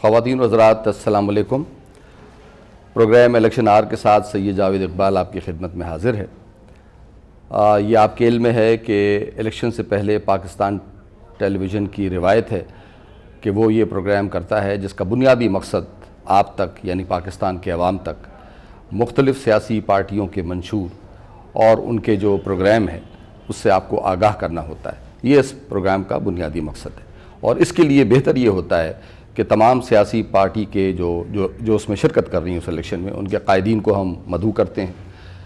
ख़वातीन व हज़रात, अस्सलाम वालेकुम। प्रोग्राम इलेक्शन आर के साथ सैयद जावेद इकबाल आपकी खिदमत में हाज़िर है। ये आपके इल्म में है कि इलेक्शन से पहले पाकिस्तान टेलीविज़न की रिवायत है कि वो ये प्रोग्राम करता है जिसका बुनियादी मकसद आप तक यानी पाकिस्तान के अवाम तक मुख्तलिफ़ सियासी पार्टियों के मंशूर और उनके जो प्रोग्राम है उससे आपको आगाह करना होता है। ये इस प्रोग्राम का बुनियादी मकसद है और इसके लिए बेहतर ये होता है कि तमाम सियासी पार्टी के जो उसमें शिरकत कर रही हैं उस इलेक्शन में, उनके कायदीन को हम मदऊ करते हैं,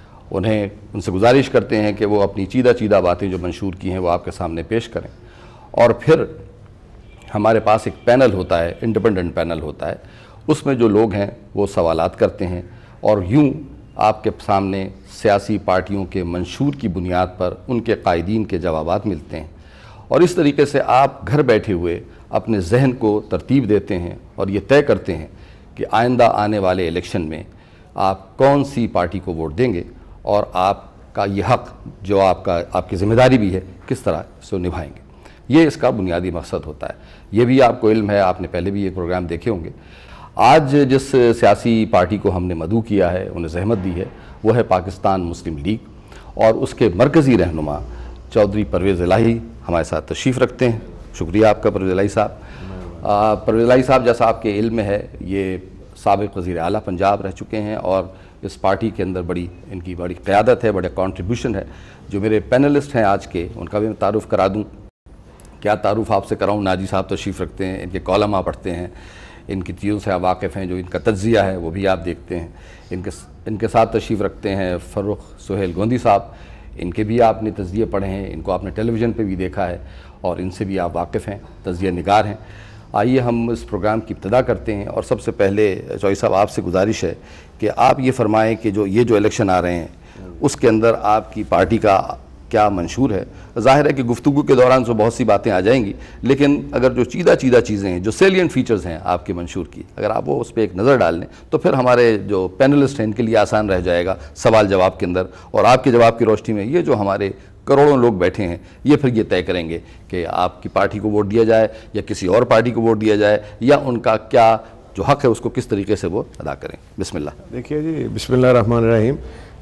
उनसे गुजारिश करते हैं कि वो अपनी चीदा बातें जो मंशूर की हैं वो आपके सामने पेश करें। और फिर हमारे पास एक पैनल होता है, इंडिपेंडेंट पैनल होता है, उसमें जो लोग हैं वो सवालात करते हैं और यूँ आपके सामने सियासी पार्टियों के मंशूर की बुनियाद पर उनके कायदीन के जवाबात मिलते हैं और इस तरीके से आप घर बैठे हुए अपने जहन को तरतीब देते हैं और ये तय करते हैं कि आइंदा आने वाले इलेक्शन में आप कौन सी पार्टी को वोट देंगे और आपका ये हक़ जो आपकी ज़िम्मेदारी भी है किस तरह से निभाएंगे। ये इसका बुनियादी मकसद होता है। ये भी आपको इल्म है, आपने पहले भी ये प्रोग्राम देखे होंगे। आज जिस सियासी पार्टी को हमने मदऊ किया है, उन्हें ज़हमत दी है, वो है पाकिस्तान मुस्लिम लीग और उसके मरकज़ी रहनुमा चौधरी परवेज़ इलाही हमारे साथ तशरीफ़ रखते हैं। शुक्रिया आपका परवेज़ इलाही साहब। परवेज़ इलाही साहब, जैसा आपके इल्म में है, ये साबिक़ वज़ीर आला पंजाब रह चुके हैं और इस पार्टी के अंदर इनकी बड़ी क़यादत है, बड़ा कॉन्ट्रीब्यूशन है। जो मेरे पैनलिस्ट हैं आज के, उनका भी मैं तारुफ़ करा दूँ। क्या तारुफ़ आपसे कराऊँ? नाजी साहब तशरीफ़ रखते हैं, इनके कॉलम आप पढ़ते हैं, इनकी चीज़ों से आप वाकिफ़ हैं, जो इनका तज्ज़िया है वो भी आप देखते हैं। इनके साथ तशरीफ़ रखते हैं फ़र्रुख सुहेल गोंदी साहब, इनके भी आपने तज़्ज़िये पढ़े हैं, इनको आपने टेलीविज़न पे भी देखा है और इनसे भी आप वाकिफ़ हैं, तज़्ज़िया निगार हैं। आइए हम इस प्रोग्राम की इब्तिदा करते हैं और सबसे पहले चौधरी साहब आपसे गुजारिश है कि आप ये फरमाएँ कि जो इलेक्शन आ रहे हैं उसके अंदर आपकी पार्टी का क्या मंशूर है। ज़ाहिर है कि गुफ्तगू के दौरान तो बहुत सी बातें आ जाएंगी, लेकिन अगर जो चीज़ा चीज़ें हैं, जो सेलिएंट फीचर्स हैं आपके मंशूर की, अगर आप वो उस पर एक नज़र डाल लें तो फिर हमारे जो पैनलिस्ट हैं इनके लिए आसान रह जाएगा सवाल जवाब के अंदर। और आपके जवाब की रोशनी में ये जो हमारे करोड़ों लोग बैठे हैं ये फिर ये तय करेंगे कि आपकी पार्टी को वोट दिया जाए या किसी और पार्टी को वोट दिया जाए या उनका क्या जो हक़ है उसको किस तरीके से वो अदा करें। बिस्मिल्लाह। देखिए जी, बिस्मिल्लाह रहमान रहीम।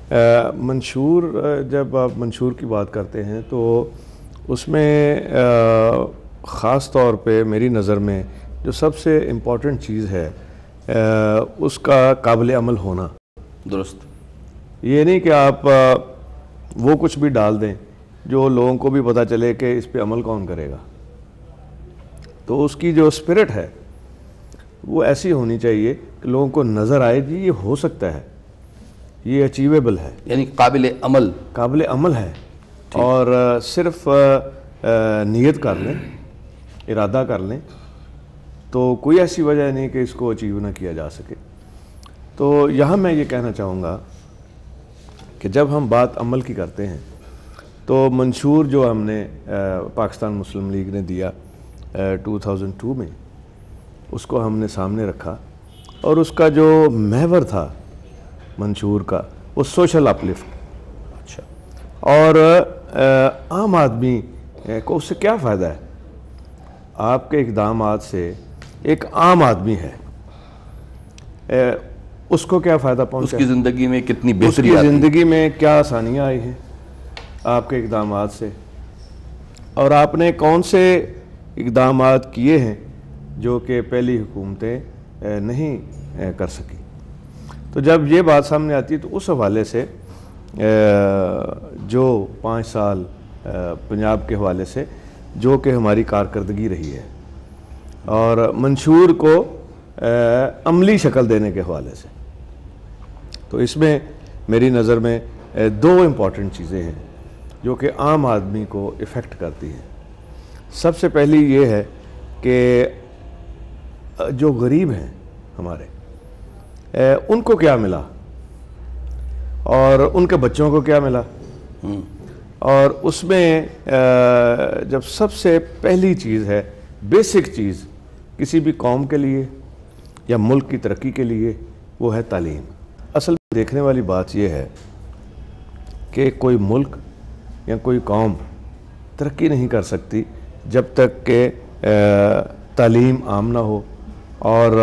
मंशूर, जब आप मंशूर की बात करते हैं तो उसमें ख़ास तौर पे मेरी नज़र में जो सबसे इम्पॉर्टेंट चीज़ है उसका काबिल अमल होना। दुरुस्त। ये नहीं कि आप वो कुछ भी डाल दें जो लोगों को भी पता चले कि इस पे अमल कौन करेगा। तो उसकी जो स्पिरिट है वो ऐसी होनी चाहिए कि लोगों को नज़र आए जी ये हो सकता है, ये अचीवेबल है, यानी काबिल अमल है। और सिर्फ नियत कर लें, इरादा कर लें तो कोई ऐसी वजह नहीं कि इसको अचीव ना किया जा सके। तो यहाँ मैं ये कहना चाहूँगा कि जब हम बात अमल की करते हैं तो मंशूर जो हमने पाकिस्तान मुस्लिम लीग ने दिया 2002 में, उसको हमने सामने रखा और उसका जो महवर था मंशूर का वो सोशल अपलिफ्ट। अच्छा। और आम आदमी को उससे क्या फ़ायदा है? आपके इक़दामात से एक आम आदमी है, उसको क्या फ़ायदा पहुंचा? उसकी ज़िंदगी में कितनी बेहतरी, उसकी ज़िंदगी में क्या आसानियाँ आई हैं आपके इक़दामात से, और आपने कौन से इक़दामात किए हैं जो कि पहली हुकूमतें नहीं कर सकी। तो जब ये बात सामने आती है तो उस हवाले से जो 5 साल पंजाब के हवाले से जो कि हमारी कारकर्दगी रही है और मंशूर को अमली शक्ल देने के हवाले से, तो इसमें मेरी नज़र में 2 इम्पॉर्टेंट चीज़ें हैं जो कि आम आदमी को इफ़ेक्ट करती हैं। सबसे पहली ये है कि जो गरीब हैं हमारे, उनको क्या मिला और उनके बच्चों को क्या मिला। और उसमें जब सबसे पहली चीज़ है, बेसिक चीज़ किसी भी कौम के लिए या मुल्क की तरक्की के लिए, वो है तालीम। असल में देखने वाली बात यह है कि कोई मुल्क या कोई कौम तरक्की नहीं कर सकती जब तक कि तालीम आम ना हो और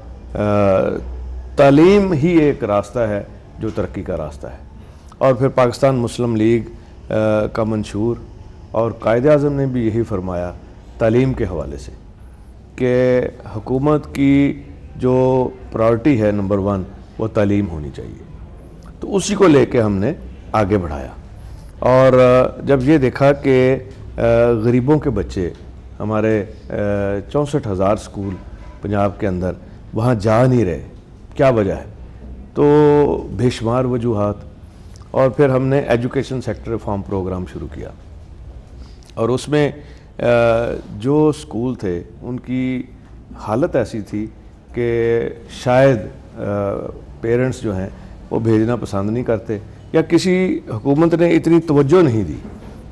तालीम ही एक रास्ता है जो तरक्की का रास्ता है। और फिर पाकिस्तान मुस्लिम लीग का मंशूर और कायदे आज़म ने भी यही फरमाया तालीम के हवाले से कि हुकूमत की जो प्रायोरिटी है नंबर 1 वो तालीम होनी चाहिए। तो उसी को लेके हमने आगे बढ़ाया और जब ये देखा कि गरीबों के बच्चे हमारे 64,000 स्कूल पंजाब के अंदर वहाँ जा नहीं रहे, क्या वजह है, तो बेशुमार वजूहात। और फिर हमने एजुकेशन सेक्टर रिफॉर्म प्रोग्राम शुरू किया और उसमें जो स्कूल थे उनकी हालत ऐसी थी कि शायद पेरेंट्स जो हैं वो भेजना पसंद नहीं करते या किसी हुकूमत ने इतनी तवज्जो नहीं दी।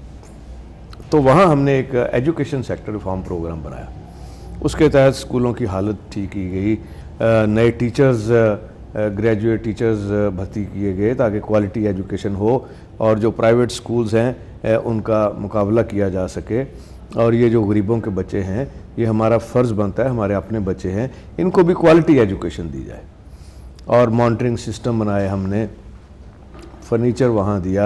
तो वहाँ हमने एक एजुकेशन सेक्टर रिफॉर्म प्रोग्राम बनाया। उसके तहत स्कूलों की हालत ठीक की गई, नए टीचर्स, ग्रेजुएट टीचर्स भर्ती किए गए ताकि क्वालिटी एजुकेशन हो और जो प्राइवेट स्कूल्स हैं उनका मुकाबला किया जा सके। और ये जो गरीबों के बच्चे हैं ये हमारा फ़र्ज़ बनता है, हमारे अपने बच्चे हैं, इनको भी क्वालिटी एजुकेशन दी जाए। और मॉनिटरिंग सिस्टम बनाए हमने, फर्नीचर वहाँ दिया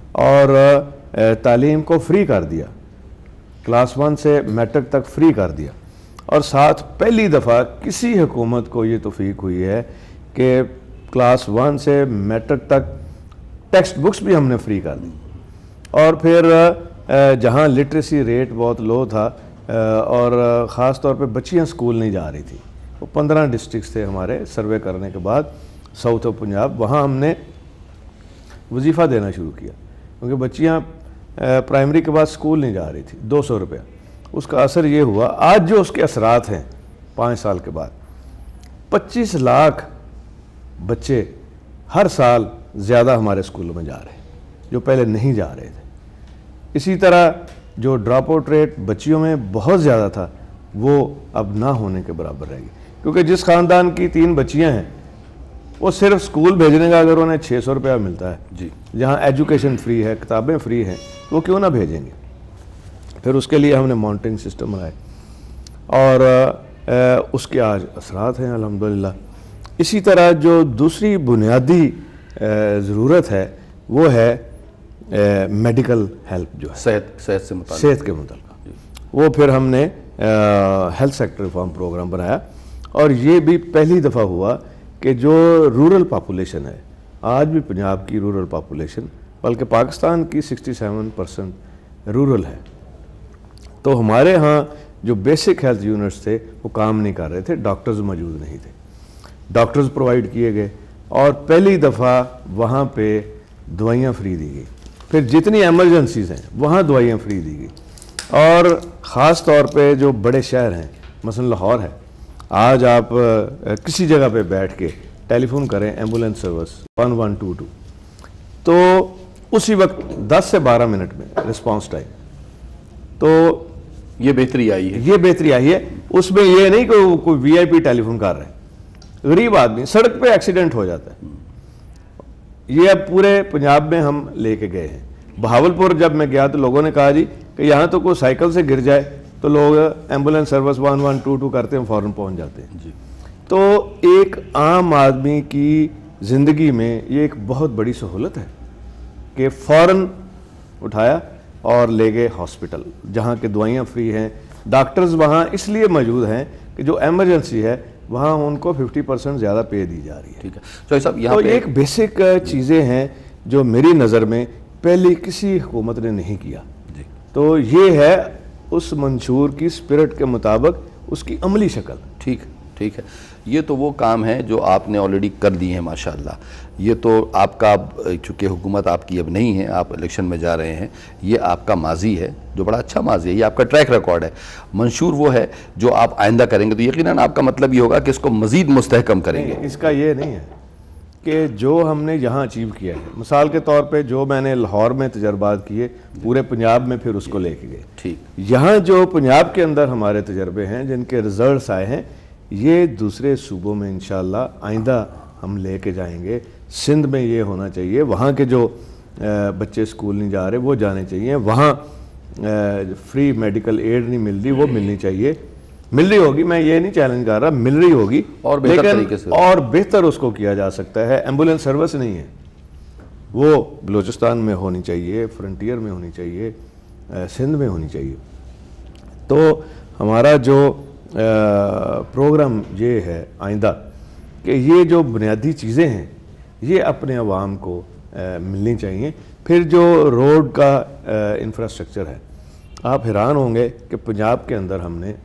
और तालीम को फ्री कर दिया, क्लास 1 से मैट्रिक तक फ्री कर दिया। और साथ पहली दफ़ा किसी हुकूमत को ये तौफीक हुई है कि क्लास 1 से मैट्रिक तक टेक्स्ट बुक्स भी हमने फ्री कर दी। और फिर जहाँ लिटरेसी रेट बहुत लो था और ख़ास तौर पे बच्चियाँ स्कूल नहीं जा रही थी, वो 15 डिस्ट्रिक्ट्स थे हमारे सर्वे करने के बाद साउथ ऑफ पंजाब, वहाँ हमने वजीफ़ा देना शुरू किया क्योंकि बच्चियाँ प्राइमरी के बाद स्कूल नहीं जा रही थी। 200 रुपया, उसका असर ये हुआ, आज जो उसके असरात हैं 5 साल के बाद 25 लाख बच्चे हर साल ज़्यादा हमारे स्कूलों में जा रहे हैं जो पहले नहीं जा रहे थे। इसी तरह जो ड्रॉप आउट रेट बच्चियों में बहुत ज़्यादा था वो अब ना होने के बराबर रहेगी, क्योंकि जिस ख़ानदान की 3 बच्चियां हैं वो सिर्फ स्कूल भेजने का अगर उन्हें 600 रुपया मिलता है जी, जहाँ एजुकेशन फ्री है, किताबें फ्री हैं, वो क्यों ना भेजेंगे। फिर उसके लिए हमने मॉनिटरिंग सिस्टम बनाए और उसके आज असरात हैं अल्हम्दुलिल्लाह। इसी तरह जो दूसरी बुनियादी ज़रूरत है वो है मेडिकल हेल्प, जो है सेहत के मुताल्लिक़, वो फिर हमने हेल्थ सेक्टर रिफॉर्म प्रोग्राम बनाया। और ये भी पहली दफ़ा हुआ कि जो रूरल पॉपुलेशन है, आज भी पंजाब की रूरल पॉपुलेशन बल्कि पाकिस्तान की 67% रूरल है। तो हमारे यहाँ जो बेसिक हेल्थ यूनिट्स थे वो काम नहीं कर रहे थे, डॉक्टर्स मौजूद नहीं थे, डॉक्टर्स प्रोवाइड किए गए और पहली दफ़ा वहाँ पे दवाइयाँ फ्री दी गई। फिर जितनी एमरजेंसीज हैं वहाँ दवाइयाँ फ्री दी गई। और ख़ास तौर पे जो बड़े शहर हैं, मसलन लाहौर है, आज आप किसी जगह पे बैठ के टेलीफोन करें एम्बुलेंस सर्विस 1122, तो उसी वक्त 10 से 12 मिनट में रिस्पांस टाइम। तो ये बेहतरी आई है, ये बेहतरी आई है। उसमें ये नहीं कि कोई वीआईपी टेलीफोन कर रहे हैं, गरीब आदमी सड़क पे एक्सीडेंट हो जाता है। ये अब पूरे पंजाब में हम लेके गए हैं। बहावलपुर जब मैं गया तो लोगों ने कहा जी कि यहाँ तो कोई साइकिल से गिर जाए तो लोग एम्बुलेंस सर्विस 1122 करते हैं, फ़ौरन पहुँच जाते हैं जी। तो एक आम आदमी की ज़िंदगी में ये एक बहुत बड़ी सहूलत है कि फ़ौरन उठाया और ले गए हॉस्पिटल, जहाँ के दवाइयाँ फ्री हैं, डॉक्टर्स वहाँ इसलिए मौजूद हैं कि जो एमरजेंसी है वहाँ उनको 50% ज़्यादा पे दी जा रही है। ठीक है, तो साहब यहाँ तो एक बेसिक चीज़ें हैं जो मेरी नज़र में पहले किसी हुकूमत ने नहीं किया जी। तो ये है उस मंशूर की स्पिरिट के मुताबिक उसकी अमली शक्ल। ठीक है, ये तो वो काम है जो आपने ऑलरेडी कर दिए हैं माशाल्लाह। ये तो आपका, चूँकि हुकूमत आपकी अब नहीं है, आप इलेक्शन में जा रहे हैं, ये आपका माजी है जो बड़ा अच्छा माजी है, ये आपका ट्रैक रिकॉर्ड है। मंशूर वो है जो आप आइंदा करेंगे, तो यकीनन आपका मतलब ये होगा कि इसको मज़ीद मुस्तहकम करेंगे। इसका ये नहीं है कि जो हमने यहाँ अचीव किया है, मिसाल के तौर पे जो मैंने लाहौर में तजर्बात किए पूरे पंजाब में फिर उसको लेके गए। ठीक, यहाँ जो पंजाब के अंदर हमारे तजर्बे हैं जिनके रिजल्ट्स आए हैं, ये दूसरे सूबों में इंशाल्लाह आइंदा हम लेके जाएंगे। सिंध में ये होना चाहिए, वहाँ के जो बच्चे स्कूल नहीं जा रहे वो जाने चाहिए, वहाँ फ्री मेडिकल एड नहीं मिल रही वो मिलनी चाहिए, मिल रही होगी, मैं ये नहीं चैलेंज कर रहा, मिल रही होगी और बेहतर तरीके से, और बेहतर उसको किया जा सकता है। एम्बुलेंस सर्विस नहीं है, वो बलूचिस्तान में होनी चाहिए, फ्रंटियर में होनी चाहिए, सिंध में होनी चाहिए। तो हमारा जो प्रोग्राम ये है आइंदा कि ये जो बुनियादी चीज़ें हैं ये अपने अवाम को मिलनी चाहिए। फिर जो रोड का इंफ्रास्ट्रक्चर है, आप हैरान होंगे कि पंजाब के अंदर हमने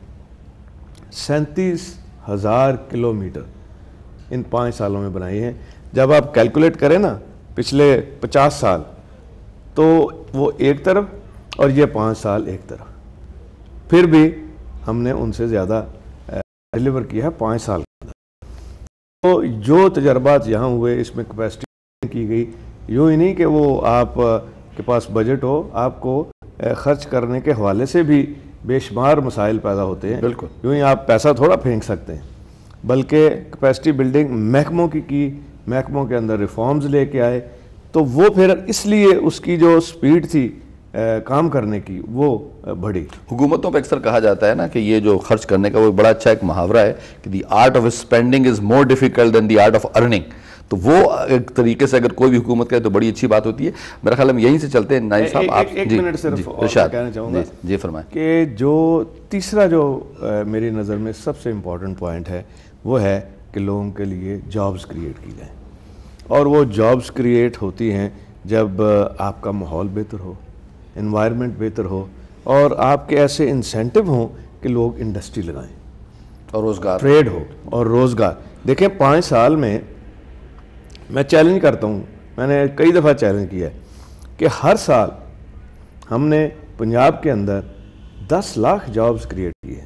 37,000 किलोमीटर इन 5 सालों में बनाई हैं। जब आप कैलकुलेट करें ना पिछले 50 साल, तो वो एक तरफ और ये 5 साल एक तरफ, फिर भी हमने उनसे ज़्यादा डिलीवर किया है 5 साल के अंदर। तो जो तजर्बात यहाँ हुए, इसमें कैपेसिटी की गई, यूँ ही नहीं कि वो आप के पास बजट हो, आपको खर्च करने के हवाले से भी बेशुमार मसाइल पैदा होते हैं। बिल्कुल, यूँ ही आप पैसा थोड़ा फेंक सकते हैं, बल्कि कैपेसिटी बिल्डिंग महकमों की महकमों के अंदर रिफॉर्म्स लेके आए, तो वो फिर इसलिए उसकी जो स्पीड थी काम करने की वो बढ़ी। हुकूमतों पर अक्सर कहा जाता है ना कि ये जो खर्च करने का वो बड़ा अच्छा एक मुहावरा है कि the art of spending is more difficult than the art of earning. तो वो एक तरीके से अगर कोई भी हुकूमत करे तो बड़ी अच्छी बात होती है। मेरा ख्याल हम यहीं से चलते हैं। नाइम साहब, आप एक मिनट सिर्फ कहना चाहूँगा जी फरमाएं कि जो तीसरा जो मेरी नज़र में सबसे इम्पोर्टेंट पॉइंट है वो है कि लोगों के लिए जॉब्स क्रिएट की जाए, और वो जॉब्स क्रिएट होती हैं जब आपका माहौल बेहतर हो, एनवायरनमेंट बेहतर हो, और आपके ऐसे इंसेंटिव हों कि लोग इंडस्ट्री लगाएं और रोज़गार, ट्रेड हो और रोज़गार। देखें 5 साल में मैं चैलेंज करता हूँ, मैंने कई दफ़ा चैलेंज किया है कि हर साल हमने पंजाब के अंदर 10 लाख जॉब्स क्रिएट किए,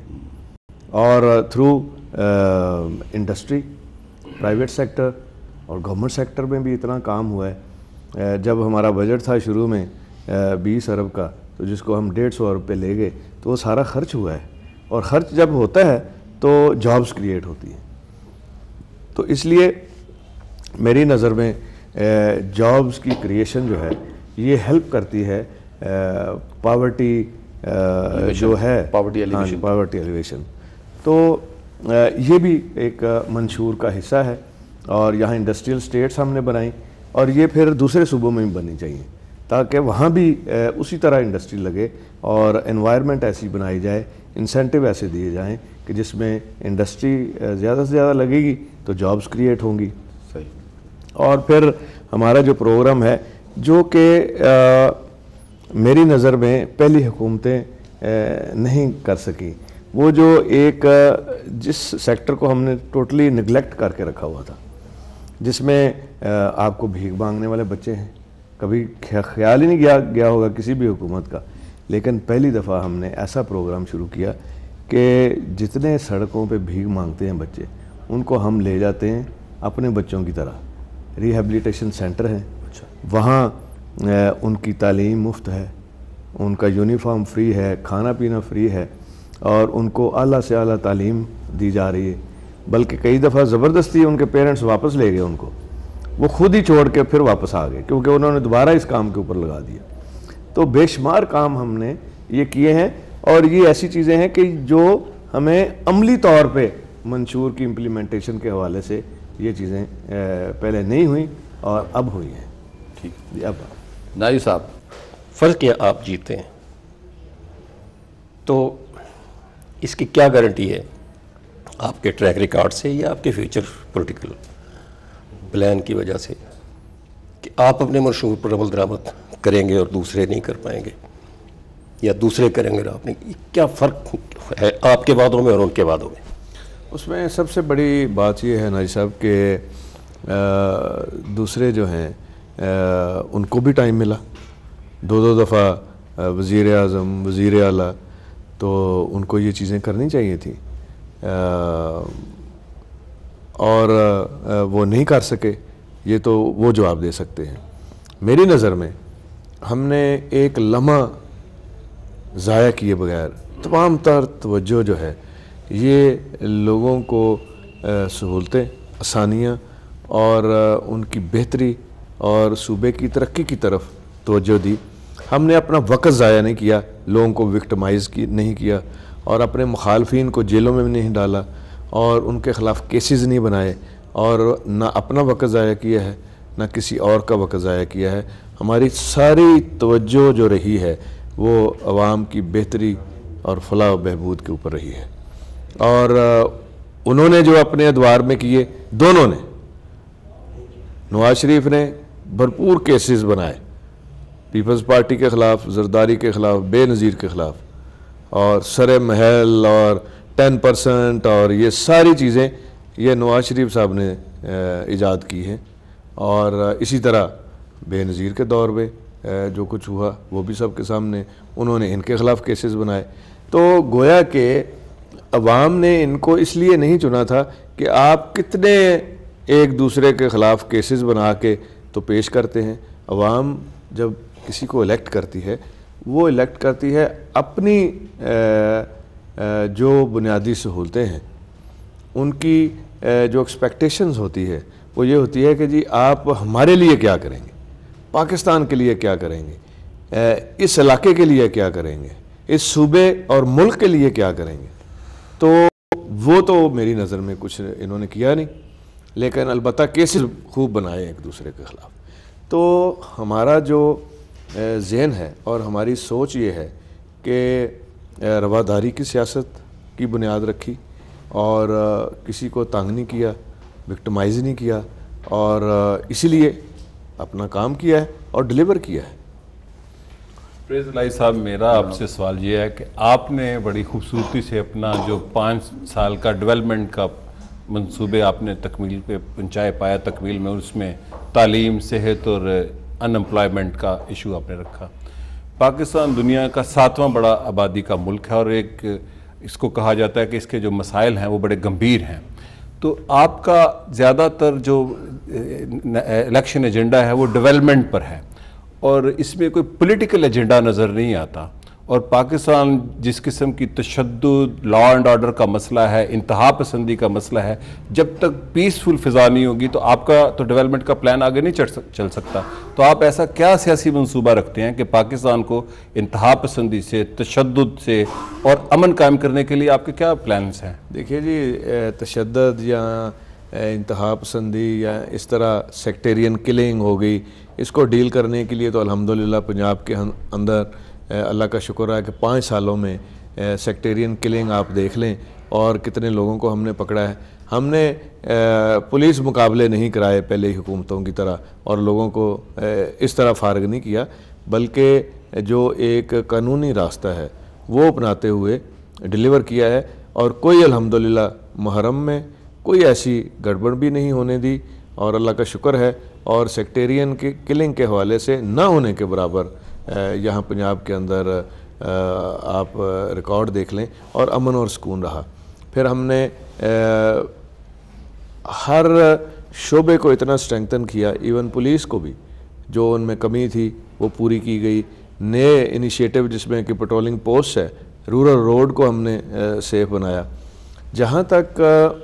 और थ्रू इंडस्ट्री, प्राइवेट सेक्टर और गवर्नमेंट सेक्टर में भी इतना काम हुआ है। जब हमारा बजट था शुरू में 20 अरब का, तो जिसको हम 150 अरब पे ले गए, तो वो सारा खर्च हुआ है, और ख़र्च जब होता है तो जॉब्स क्रिएट होती हैं। तो इसलिए मेरी नज़र में जॉब्स की क्रिएशन जो है ये हेल्प करती है पावर्टी जो है, पावर्टी एलिवेशन। तो ये भी एक मंशूर का हिस्सा है, और यहाँ इंडस्ट्रियल स्टेट्स हमने बनाई, और ये फिर दूसरे सूबों में भी बननी चाहिए ताकि वहाँ भी उसी तरह इंडस्ट्री लगे, और एनवायरनमेंट ऐसी बनाई जाए, इंसेंटिव ऐसे दिए जाएं कि जिसमें इंडस्ट्री ज़्यादा से ज़्यादा लगेगी तो जॉब्स क्रिएट होंगी। सही। और फिर हमारा जो प्रोग्राम है, जो कि मेरी नज़र में पहली हुकूमतें नहीं कर सकी, वो जो एक जिस सेक्टर को हमने टोटली निगलेक्ट करके रखा हुआ था, जिसमें आपको भीख मांगने वाले बच्चे हैं, कभी ख्याल ही नहीं गया होगा किसी भी हुकूमत का, लेकिन पहली दफ़ा हमने ऐसा प्रोग्राम शुरू किया कि जितने सड़कों पे भीख मांगते हैं बच्चे, उनको हम ले जाते हैं अपने बच्चों की तरह। रिहैबिलिटेशन सेंटर हैं, वहाँ उनकी तालीम मुफ्त है, उनका यूनिफॉर्म फ्री है, खाना पीना फ्री है, और उनको आला से आला तालीम दी जा रही है। बल्कि कई दफ़ा ज़बरदस्ती उनके पेरेंट्स वापस ले गए उनको, वो खुद ही छोड़ के फिर वापस आ गए क्योंकि उन्होंने दोबारा इस काम के ऊपर लगा दिया। तो बेशुमार काम हमने ये किए हैं, और ये ऐसी चीज़ें हैं कि जो हमें अमली तौर पे मंशूर की इम्प्लीमेंटेशन के हवाले से ये चीज़ें पहले नहीं हुई और अब हुई हैं। ठीक। अब नाइम साहब, फ़र्ज़ किया आप जीते हैं तो इसकी क्या गारंटी है आपके ट्रैक रिकॉर्ड से या आपके फ्यूचर पॉलिटिकल प्लान की वजह से कि आप अपने मंशूर पर अमल दरामद करेंगे और दूसरे नहीं कर पाएंगे, या दूसरे करेंगे और आपने, क्या फ़र्क है आपके वादों में और उनके वादों में? उसमें सबसे बड़ी बात यह है नाजी साहब कि दूसरे जो हैं उनको भी टाइम मिला, 2 दफ़ा वज़ीर आज़म, वज़ीर आला, तो उनको ये चीज़ें करनी चाहिए थी, और वो नहीं कर सके। ये तो वो जवाब दे सकते हैं। मेरी नज़र में हमने एक लम्हा ज़ाया किए बगैर तमाम तर तवज्जो जो है ये लोगों को सहूलतें, आसानियाँ और उनकी बेहतरी और सूबे की तरक्की की तरफ तवज्जो दी। हमने अपना वक्त ज़ाया नहीं किया, लोगों को विक्टिमाइज़ नहीं किया, और अपने मुखालफिन को जेलों में भी नहीं डाला और उनके ख़िलाफ़ केसेस नहीं बनाए और ना अपना वक़्त ज़ाया किया है ना किसी और का वक़्त ज़ाया किया है। हमारी सारी तवज्जो जो रही है वो अवाम की बेहतरी और फलाह बहबूद के ऊपर रही है। और उन्होंने जो अपने अदवार में किए, दोनों ने, नवाज शरीफ ने भरपूर केसेस बनाए पीपल्स पार्टी के ख़िलाफ़, जरदारी के ख़िलाफ़, बेनज़ीर के ख़िलाफ़, और सरे महल और 10% और ये सारी चीज़ें ये नवाज शरीफ साहब ने ईजाद की हैं। और इसी तरह बेनज़ीर के दौर में जो कुछ हुआ वो भी सबके सामने, उन्होंने इनके ख़िलाफ़ केसेस बनाए। तो गोया के अवाम ने इनको इसलिए नहीं चुना था कि आप कितने एक दूसरे के ख़िलाफ़ केसेस बना के तो पेश करते हैं। अवाम जब किसी को इलेक्ट करती है वो इलेक्ट करती है अपनी जो बुनियादी सहूलतें हैं, उनकी जो एक्सपेक्टेशंस होती है वो ये होती है कि जी आप हमारे लिए क्या करेंगे, पाकिस्तान के लिए क्या करेंगे, इस इलाके के लिए क्या करेंगे, इस सूबे और मुल्क के लिए क्या करेंगे। तो वो तो मेरी नज़र में कुछ इन्होंने किया नहीं, लेकिन अलबत्ता केसेस खूब बनाए एक दूसरे के ख़िलाफ़। तो हमारा जो ज़हन है और हमारी सोच ये है कि रवादारी की सियासत की बुनियाद रखी और किसी को तंग नहीं किया, विक्टिमाइज़ नहीं किया, और इसीलिए अपना काम किया है और डिलीवर किया है। प्रेज़ अल्लाह साहब, मेरा आपसे सवाल ये है कि आपने बड़ी खूबसूरती से अपना जो 5 साल का डेवलपमेंट का मंसूबे आपने तकमील पे पहुँचाए पाया तकमील में, उसमें तालीम, सेहत और अनएम्प्लॉयमेंट का इशू आपने रखा। पाकिस्तान दुनिया का 7वां बड़ा आबादी का मुल्क है और एक इसको कहा जाता है कि इसके जो मसाइल हैं वो बड़े गंभीर हैं। तो आपका ज़्यादातर जो इलेक्शन एजेंडा है वो डेवलपमेंट पर है और इसमें कोई पॉलिटिकल एजेंडा नज़र नहीं आता। और पाकिस्तान जिस किस्म की तशद्दुद, लॉ एंड ऑर्डर का मसला है, इंतहा पसंदी का मसला है, जब तक पीसफुल फ़िज़ा नहीं होगी तो आपका तो डेवलपमेंट का प्लान आगे नहीं चल सकता। तो आप ऐसा क्या सियासी मंसूबा रखते हैं कि पाकिस्तान को इंतहा पसंदी से, तशद्दुद से और अमन कायम करने के लिए आपके क्या प्लान्स हैं? देखिए जी, तशद्दुद या इंतहा पसंदी या इस तरह सेक्टेरियन किलिंग हो गई, इसको डील करने के लिए तो अल्हम्दुलिल्लाह पंजाब के अंदर अल्लाह का शुक्र है कि 5 सालों में सेक्टेरियन किलिंग आप देख लें और कितने लोगों को हमने पकड़ा है। हमने पुलिस मुकाबले नहीं कराए पहले ही हुकूमतों की तरह और लोगों को इस तरह फारग नहीं किया, बल्कि जो एक कानूनी रास्ता है वो अपनाते हुए डिलीवर किया है। और कोई अल्हम्दुलिल्लाह मुहर्रम में कोई ऐसी गड़बड़ भी नहीं होने दी और अल्लाह का शुक्र है। और सेक्टेरियन की किलिंग के हवाले से ना होने के बराबर यहाँ पंजाब के अंदर आप रिकॉर्ड देख लें और अमन और सुकून रहा। फिर हमने हर शोबे को इतना स्ट्रेंथन किया, इवन पुलिस को भी जो उनमें कमी थी वो पूरी की गई। नए इनिशिएटिव जिसमें कि पेट्रोलिंग पोस्ट है, रूरल रोड को हमने सेफ बनाया। जहाँ तक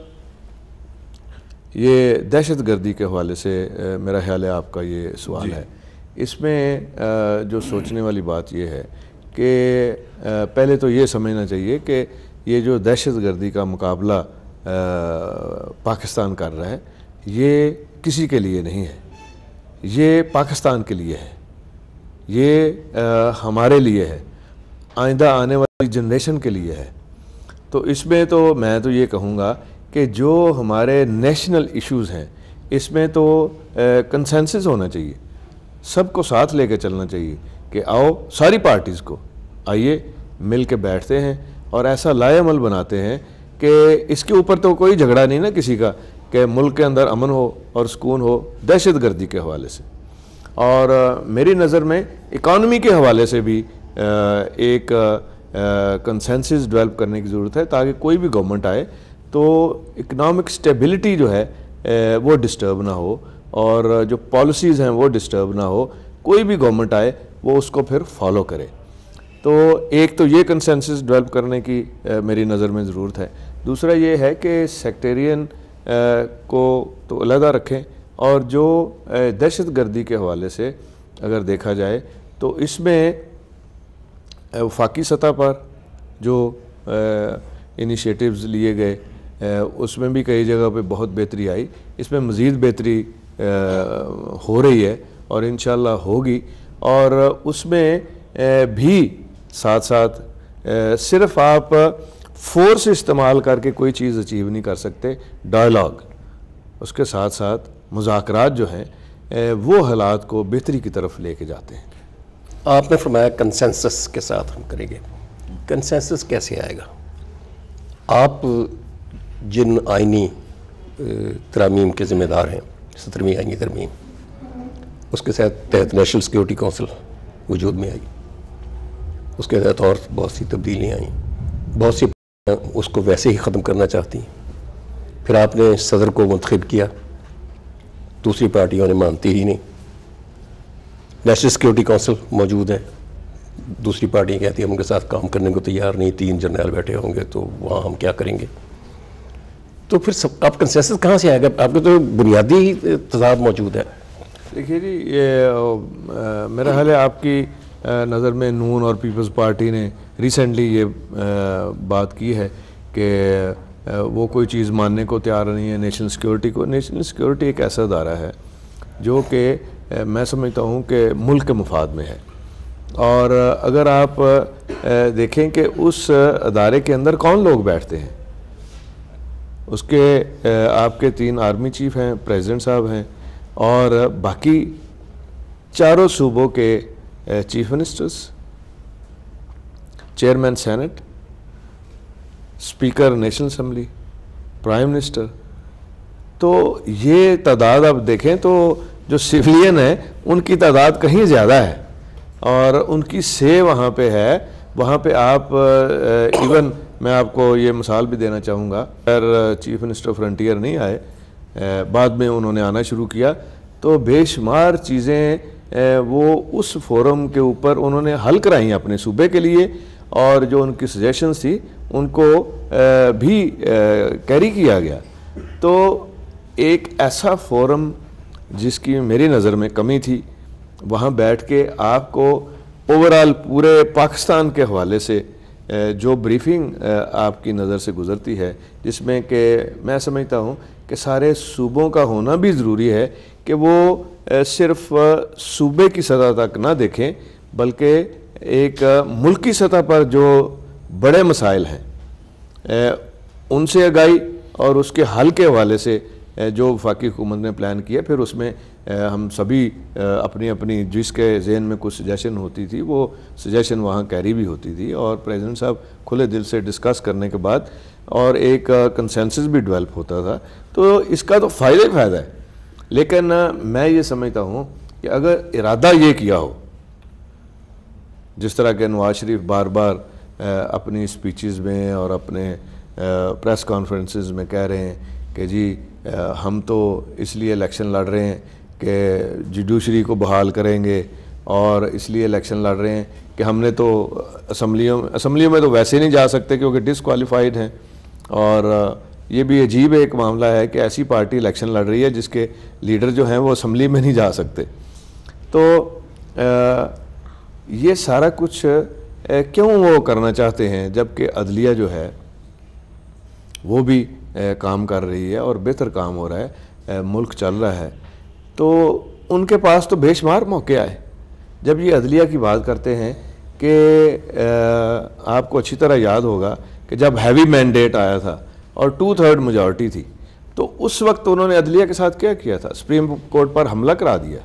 ये दहशत गर्दी के हवाले से मेरा ख्याल है आपका ये सवाल है, इसमें जो सोचने वाली बात ये है कि पहले तो ये समझना चाहिए कि ये जो दहशत गर्दी का मुकाबला पाकिस्तान कर रहा है ये किसी के लिए नहीं है, ये पाकिस्तान के लिए है, ये हमारे लिए है, आइंदा आने वाली जनरेशन के लिए है। तो इसमें तो मैं तो ये कहूँगा कि जो हमारे नेशनल इश्यूज़ हैं इसमें तो कंसेंसस होना चाहिए, सबको साथ लेकर चलना चाहिए कि आओ सारी पार्टीज़ को आइए मिल के बैठते हैं और ऐसा लाएअमल बनाते हैं कि इसके ऊपर तो कोई झगड़ा नहीं ना किसी का कि मुल्क के अंदर अमन हो और सुकून हो दहशत गर्दी के हवाले से। और मेरी नज़र में इकानमी के हवाले से भी एक कंसेंसस डेवलप करने की ज़रूरत है ताकि कोई भी गवर्नमेंट आए तो इकनॉमिक स्टेबिलिटी जो है वो डिस्टर्ब ना हो और जो पॉलिसीज़ हैं वो डिस्टर्ब ना हो, कोई भी गवर्नमेंट आए वो उसको फिर फॉलो करे। तो एक तो ये कंसेंसस डेवलप करने की मेरी नज़र में ज़रूरत है। दूसरा ये है कि सेक्टेरियन को तो अलहदा रखें और जो दहशत गर्दी के हवाले से अगर देखा जाए तो इसमें वफाकी सतह पर जो इनिशिएटिव्स लिए गए उसमें भी कई जगह पे बहुत बेहतरी आई। इसमें मज़ीद बेहतरी हो रही है और इंशाल्लाह होगी। और उसमें भी साथ साथ सिर्फ आप फोर्स इस्तेमाल करके कोई चीज़ अचीव नहीं कर सकते। डायलॉग, उसके साथ साथ मुज़ाकरात जो हैं वो हालात को बेहतरी की तरफ लेके जाते हैं। आपने फरमाया कंसेंसस के साथ हम करेंगे। कंसेंसस कैसे आएगा? आप जिन आइनी तरमीम के ज़िम्मेदार हैं, 17वीं आइनी तरमीम, उसके तहत नेशनल सिक्योरिटी काउंसिल वजूद में आई, उसके तहत और बहुत सी तब्दीलियाँ आई, बहुत सी उसको वैसे ही ख़त्म करना चाहती। फिर आपने सदर को मुंतखब किया, दूसरी पार्टियों ने मानती ही नहीं। नेशनल सिक्योरिटी काउंसिल मौजूद है, दूसरी पार्टियाँ कहती हैं हम उनके साथ काम करने को तैयार नहीं, 3 जनरल बैठे होंगे तो वहाँ हम क्या करेंगे। तो फिर सब आप कंसेंसस कहाँ से आएगा? आपके तो बुनियादी तज़ाद मौजूद है। देखिए जी, ये मेरा ख्याल है आपकी नज़र में नून और पीपल्स पार्टी ने रिसेंटली ये बात की है कि वो कोई चीज़ मानने को तैयार नहीं है नेशनल सिक्योरिटी को। नेशनल सिक्योरिटी एक ऐसा अदारा है जो कि मैं समझता हूँ कि मुल्क के मुफाद में है। और अगर आप देखें कि उस अदारे के अंदर कौन लोग बैठते हैं, उसके आपके 3 आर्मी चीफ हैं, प्रेसिडेंट साहब हैं, और बाकी चारों सूबों के chief ministers, chairman senate, speaker national assembly, prime minister. तो ये तादाद आप देखें तो जो सिविलियन है उनकी तादाद कहीं ज़्यादा है और उनकी से वहाँ पे है। वहाँ पे आप इवन मैं आपको ये मिसाल भी देना चाहूँगा, अगर चीफ मिनिस्टर फ्रंटियर नहीं आए, बाद में उन्होंने आना शुरू किया, तो बेशुमार चीज़ें वो उस फोरम के ऊपर उन्होंने हल कराई अपने सूबे के लिए, और जो उनकी सजेशंस थी उनको भी कैरी किया गया। तो एक ऐसा फोरम जिसकी मेरी नज़र में कमी थी, वहाँ बैठ के आपको ओवरऑल पूरे पाकिस्तान के हवाले से जो ब्रीफिंग आपकी नज़र से गुज़रती है, जिसमें कि मैं समझता हूँ कि सारे सूबों का होना भी ज़रूरी है कि वो सिर्फ सूबे की सतह तक ना देखें, बल्कि एक मुल्क की सतह पर जो बड़े मसाइल हैं उनसे आगाही और उसके हल के हवाले से जो वफाकी हुकूमत ने प्लान किया, फिर उसमें हम सभी अपनी अपनी जिसके जहन में कुछ सजेशन होती थी वो सजेशन वहाँ कैरी भी होती थी, और प्रेसिडेंट साहब खुले दिल से डिस्कस करने के बाद और एक कंसेंसस भी डेवलप होता था। तो इसका तो फ़ायदा ही फ़ायदा है। लेकिन मैं ये समझता हूँ कि अगर इरादा ये किया हो, जिस तरह के नवाज शरीफ बार बार अपनी स्पीचेस में और अपने प्रेस कॉन्फ्रेंसेस में कह रहे हैं कि जी हम तो इसलिए इलेक्शन लड़ रहे हैं कि जुडिशरी को बहाल करेंगे, और इसलिए इलेक्शन लड़ रहे हैं कि हमने तो असम्बलियों में तो वैसे नहीं जा सकते क्योंकि डिसक्वालीफाइड हैं। और ये भी अजीब एक मामला है कि ऐसी पार्टी इलेक्शन लड़ रही है जिसके लीडर जो हैं वो असम्बली में नहीं जा सकते। तो ये सारा कुछ क्यों वो करना चाहते हैं, जबकि अदलिया जो है वो भी काम कर रही है और बेहतर काम हो रहा है, मुल्क चल रहा है। तो उनके पास तो बेशुमार मौके आए। जब ये अदलिया की बात करते हैं कि आपको अच्छी तरह याद होगा कि जब हैवी मैंडेट आया था और 2/3 मेजॉरिटी थी, तो उस वक्त उन्होंने अदलिया के साथ क्या किया था? सुप्रीम कोर्ट पर हमला करा दिया।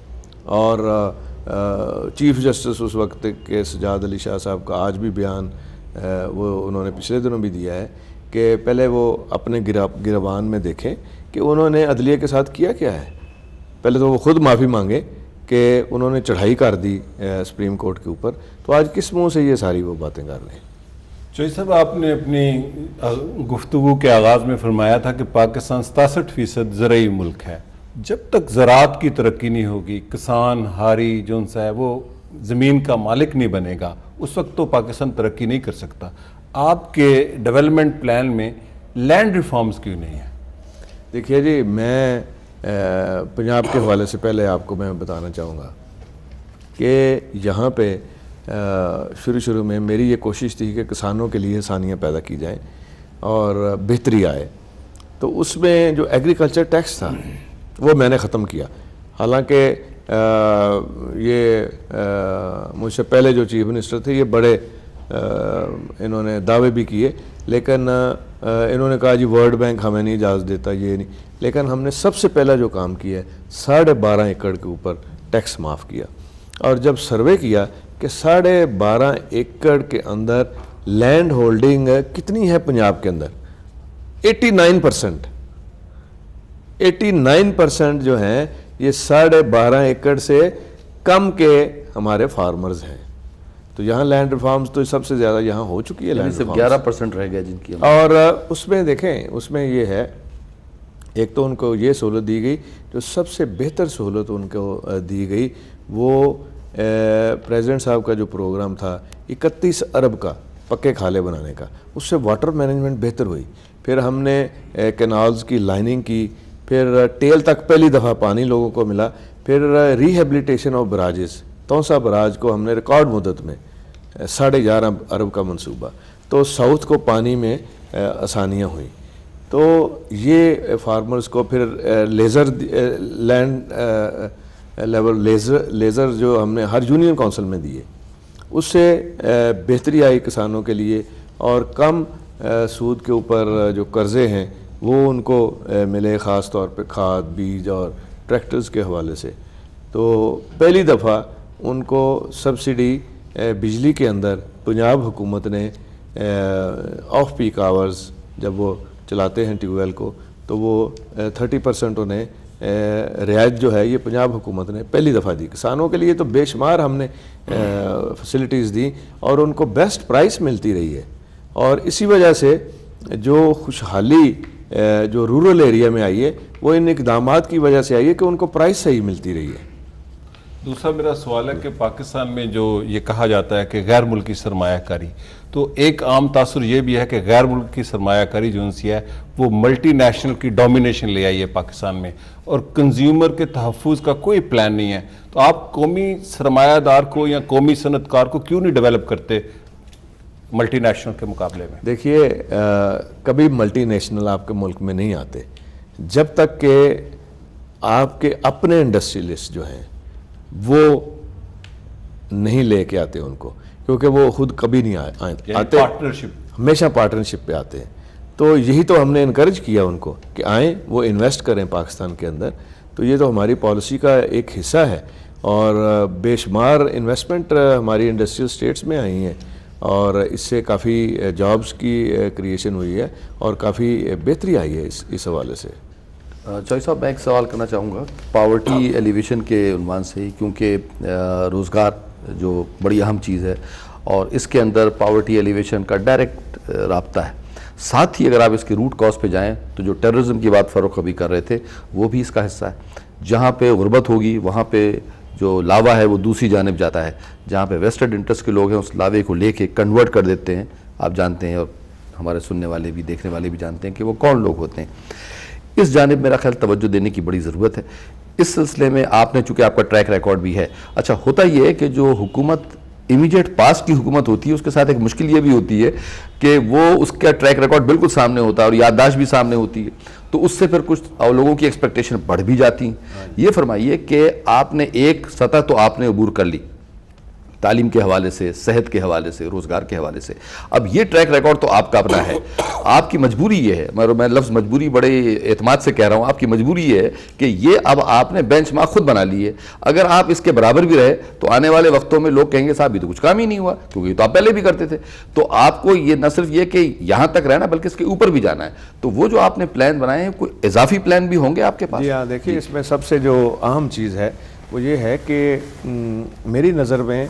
और चीफ जस्टिस उस वक्त के सजाद अली शाह साहब का आज भी बयान वो उन्होंने पिछले दिनों भी दिया है कि पहले वो अपने गिरबान में देखें कि उन्होंने अदलिया के साथ किया क्या है। पहले तो वो खुद माफ़ी मांगे कि उन्होंने चढ़ाई कर दी सुप्रीम कोर्ट के ऊपर, तो आज किस मुंह से ये सारी वो बातें कर रहे हैं। चौधरी साहब, आपने अपनी गुफ्तगू के आगाज़ में फरमाया था कि पाकिस्तान 67% ज़रई मुल्क है। जब तक ज़राअत की तरक्की नहीं होगी, किसान हारी जो सा है वो ज़मीन का मालिक नहीं बनेगा, उस वक्त तो पाकिस्तान तरक्की नहीं कर सकता। आपके डेवलपमेंट प्लान में लैंड रिफॉर्म्स क्यों नहीं है? देखिए जी, मैं पंजाब के हवाले से पहले आपको मैं बताना चाहूँगा कि यहाँ पे शुरू में मेरी ये कोशिश थी कि किसानों के लिए आसानियाँ पैदा की जाएँ और बेहतरी आए। तो उसमें जो एग्रीकल्चर टैक्स था वो मैंने ख़त्म किया। हालांकि मुझसे पहले जो चीफ मिनिस्टर थे ये बड़े इन्होंने दावे भी किए, लेकिन इन्होंने कहा जी वर्ल्ड बैंक हमें नहीं इजाज़त देता, ये नहीं। लेकिन हमने सबसे पहला जो काम किया है 12.5 एकड़ के ऊपर टैक्स माफ़ किया। और जब सर्वे किया कि 12.5 एकड़ के अंदर लैंड होल्डिंग कितनी है पंजाब के अंदर, 89% जो हैं ये 12.5 एकड़ से कम के हमारे फार्मर्स हैं। तो यहाँ लैंड रिफॉर्म्स तो सबसे ज़्यादा यहाँ हो चुकी है, लैंड सिर्फ 11% रह गया जिनकी। और उसमें देखें, उसमें ये है, एक तो उनको ये सहूलत दी गई, जो सबसे बेहतर सहूलत उनको दी गई वो प्रेसिडेंट साहब का जो प्रोग्राम था 31 अरब का पक्के खाले बनाने का, उससे वाटर मैनेजमेंट बेहतर हुई। फिर हमने कैनाल्स की लाइनिंग की, फिर टेल तक पहली दफ़ा पानी लोगों को मिला, फिर rehabilitation of barrages, Taunsa barrage को हमने रिकॉर्ड मुद्दत में 11.5 अरब का मंसूबा, तो साउथ को पानी में आसानियाँ हुई। तो ये फार्मर्स को फिर लेज़र लैंड लेवल लेज़र जो हमने हर यूनियन काउंसिल में दिए, उससे बेहतरी आई किसानों के लिए, और कम सूद के ऊपर जो कर्ज़े हैं वो उनको मिले, ख़ास तौर पे खाद, बीज और ट्रैक्टर्स के हवाले से। तो पहली दफ़ा उनको सब्सिडी बिजली के अंदर पंजाब हुकूमत ने ऑफ पीक आवर्स जब वो चलाते हैं ट्यूबवेल को, तो वो 30% उन्हें रियायत जो है ये पंजाब हुकूमत ने पहली दफ़ा दी। किसानों के लिए तो बेशुमार हमने फैसिलिटीज़ दी और उनको बेस्ट प्राइस मिलती रही है। और इसी वजह से जो खुशहाली जो रूरल एरिया में आई है वो इन इक़दामात की वजह से आई है कि उनको प्राइस सही मिलती रही है। दूसरा मेरा सवाल है कि पाकिस्तान में जो ये कहा जाता है कि गैर मुल्की सरमायाकारी, तो एक आम तासुर ये भी है कि गैर मुल्की सरमायाकारी जो उनसी है वो मल्टीनेशनल की डोमिनेशन ले आई है पाकिस्तान में, और कंज्यूमर के तहफ़्फ़ुज़ का कोई प्लान नहीं है। तो आप कौमी सरमायादार को या कौमी सनतकार को क्यों नहीं डेवलप करते मल्टीनेशनल के मुकाबले में? देखिए, कभी मल्टीनेशनल आपके मुल्क में नहीं आते जब तक कि आपके अपने इंडस्ट्रियलिस्ट जो हैं वो नहीं लेके आते उनको, क्योंकि वो खुद कभी नहीं आते, पार्टनरशिप, हमेशा पार्टनरशिप पे आते हैं। तो यही तो हमने इनकरेज किया उनको कि आएँ, वो इन्वेस्ट करें पाकिस्तान के अंदर। तो ये तो हमारी पॉलिसी का एक हिस्सा है, और बेशुमार इन्वेस्टमेंट हमारी इंडस्ट्रियल स्टेट्स में आई हैं, और इससे काफ़ी जॉब्स की क्रिएशन हुई है और काफ़ी बेहतरी आई है इस हवाले से। चौधरी साहब, मैं एक सवाल करना चाहूँगा पावर्टी एलिवेशन के उन्वान से ही, क्योंकि रोज़गार जो बड़ी अहम चीज़ है और इसके अंदर पावर्टी एलिवेशन का डायरेक्ट राब्ता है। साथ ही अगर आप इसके रूट कॉज पे जाएं तो जो टेररिज्म की बात फ़ारूक अभी कर रहे थे वो भी इसका हिस्सा है। जहाँ पे गुर्बत होगी वहाँ पे जो लावा है वो दूसरी जानिब जाता है, जहाँ पे वेस्टेड इंटरेस्ट के लोग हैं उस लावे को लेके कन्वर्ट कर देते हैं। आप जानते हैं और हमारे सुनने वाले भी देखने वाले भी जानते हैं कि वो कौन लोग होते हैं। इस जानिब मेरा ख्याल तवज्जो देने की बड़ी ज़रूरत है। इस सिलसिले में आपने, चूँकि आपका ट्रैक रिकॉर्ड भी है, अच्छा होता ये है कि जो हुकूमत इमीडिएट पास की हुकूमत होती है उसके साथ एक मुश्किल ये भी होती है कि वो उसका ट्रैक रिकॉर्ड बिल्कुल सामने होता है और याददाश्त भी सामने होती है, तो उससे फिर कुछ लोगों की एक्सपेक्टेशन बढ़ भी जाती हैं। ये फरमाइए कि आपने एक सतह तो आपने अबूर कर ली तालीम के हवाले से, सेहत के हवाले से, रोज़गार के हवाले से, अब ये ट्रैक रिकॉर्ड तो आपका अपना है। आपकी मजबूरी ये है, मैं लफ्ज़ मजबूरी बड़े एतमाद से कह रहा हूँ, आपकी मजबूरी ये है कि ये अब आपने बेंचमार्क खुद बना ली है। अगर आप इसके बराबर भी रहे तो आने वाले वक्तों में लोग कहेंगे साहब ये तो कुछ काम ही नहीं हुआ, क्योंकि तो आप पहले भी करते थे। तो आपको ये न सिर्फ ये कि यहाँ तक रहना बल्कि इसके ऊपर भी जाना है। तो वो जो आपने प्लान बनाए हैं, कोई इजाफी प्लान भी होंगे आपके पास? जी हाँ, देखिए इसमें सबसे जो अहम चीज़ है वो ये है कि मेरी नज़र में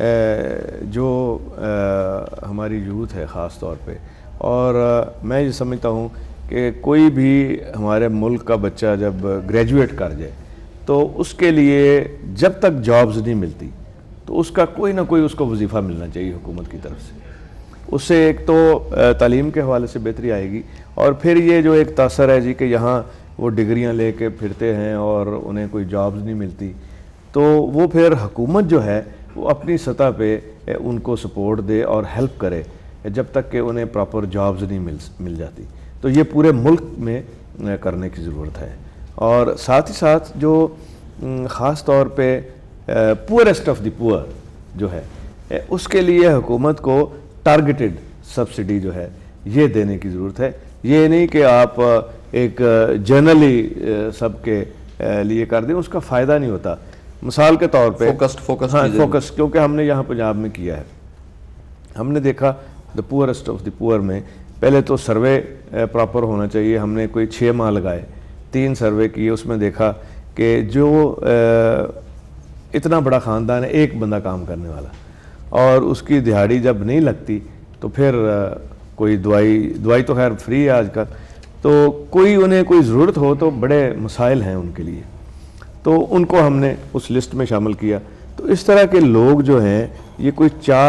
जो हमारी यूथ है ख़ास तौर पे, और मैं ये समझता हूँ कि कोई भी हमारे मुल्क का बच्चा जब ग्रेजुएट कर जाए तो उसके लिए जब तक जॉब्स नहीं मिलती तो उसका कोई ना कोई उसको वजीफ़ा मिलना चाहिए हुकूमत की तरफ से। उससे एक तो तालीम के हवाले से बेहतरी आएगी, और फिर ये जो एक तासर है जी कि यहाँ वो डिग्रियाँ लेके फिरते हैं और उन्हें कोई जॉब्स नहीं मिलती, तो वो फिर हुकूमत जो है वो अपनी सतह पे उनको सपोर्ट दे और हेल्प करे जब तक कि उन्हें प्रॉपर जॉब्स नहीं मिल जाती। तो ये पूरे मुल्क में करने की ज़रूरत है। और साथ ही साथ जो ख़ास तौर पे पुअरेस्ट ऑफ द पुअर जो है उसके लिए हुकूमत को टारगेटेड सब्सिडी जो है ये देने की ज़रूरत है। ये नहीं कि आप एक जनरली सबके लिए कर दें, उसका फ़ायदा नहीं होता। मिसाल के तौर पे फोकस क्योंकि हमने यहाँ पंजाब में किया है, हमने देखा the poorest of the poor में पहले तो सर्वे प्रॉपर होना चाहिए। हमने कोई 6 माह लगाए, 3 सर्वे किए, उसमें देखा कि जो इतना बड़ा ख़ानदान है, एक बंदा काम करने वाला, और उसकी दिहाड़ी जब नहीं लगती तो फिर कोई दवाई तो खैर फ्री है आजकल, तो कोई उन्हें कोई ज़रूरत हो तो बड़े मसाइल हैं उनके लिए, तो उनको हमने उस लिस्ट में शामिल किया। तो इस तरह के लोग जो हैं ये कोई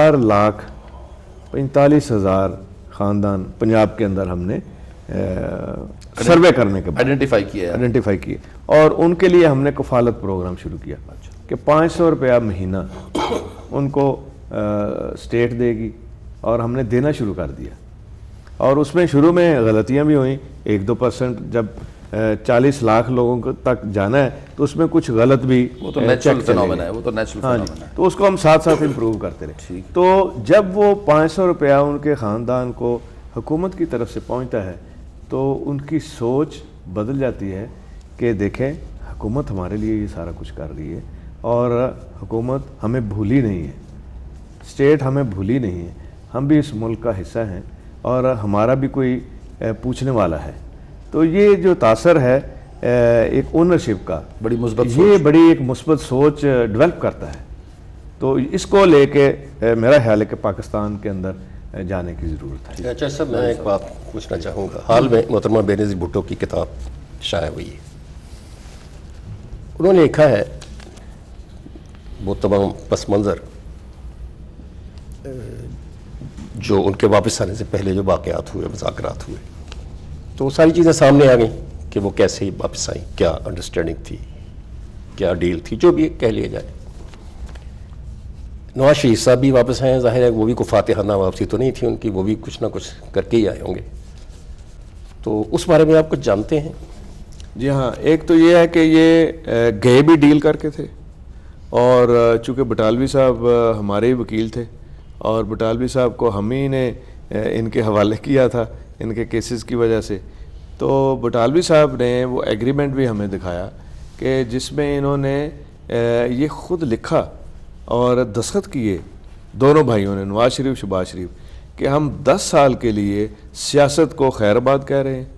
4,45,000 ख़ानदान पंजाब के अंदर हमने सर्वे करने के बाद आइडेंटिफाई किए और उनके लिए हमने कफ़ालत प्रोग्राम शुरू किया कि 500 रुपया महीना उनको स्टेट देगी और हमने देना शुरू कर दिया। और उसमें शुरू में गलतियां भी हुई, 1-2%। जब 40 लाख लोगों को तक जाना है तो उसमें कुछ गलत भी, वो तो नेचुरल फिनोमेना है, वो तो नेचुरल फिनोमेना है, तो उसको हम साथ साथ इम्प्रूव करते रहे। तो जब वो 500 रुपया उनके ख़ानदान को हुकूमत की तरफ से पहुंचता है तो उनकी सोच बदल जाती है कि देखें हुकूमत हमारे लिए ये सारा कुछ कर रही है और हुकूमत हमें भूली नहीं है, स्टेट हमें भूली नहीं है, हम भी इस मुल्क का हिस्सा हैं और हमारा भी कोई पूछने वाला है। तो ये जो तासर है एक ओनरशिप का, बड़ी मुस्बत ये बड़ी एक मुस्बत सोच डेवलप करता है। तो इसको लेके मेरा ख्याल है कि पाकिस्तान के अंदर जाने की ज़रूरत है। अच्छा साहब, मैं एक बात पूछना चाहूँगा। हाल में मोहतरमा बेनज़ीर भुट्टो की किताब शाया हुई है, उन्होंने लिखा है वो तमाम पस मंज़र जो उनके वापस आने से पहले जो वाक़यात हुए, मुज़ाकरात हुए, तो सारी चीज़ें सामने आ गई कि वो कैसे ही वापस आई, क्या अंडरस्टैंडिंग थी, क्या डील थी, जो भी कह लिया जाए। नवाज शरीफ साहब भी वापस आए हैं, ज़ाहिर है वो भी कोई फातिहाना वापसी तो नहीं थी उनकी, वो भी कुछ ना कुछ करके ही आए होंगे। तो उस बारे में आप कुछ जानते हैं? जी हाँ, एक तो ये है कि ये गए भी डील करके थे और चूँकि बटालवी साहब हमारे ही वकील थे और बटालवी साहब को हम ही ने इनके हवाले किया था इनके केसेस की वजह से। तो बटालवी साहब ने वो एग्रीमेंट भी हमें दिखाया कि जिसमें इन्होंने ये ख़ुद लिखा और दस्तखत किए दोनों भाइयों ने, नवाज शरीफ शहबाज शरीफ, कि हम 10 साल के लिए सियासत को खैराबाद कह रहे हैं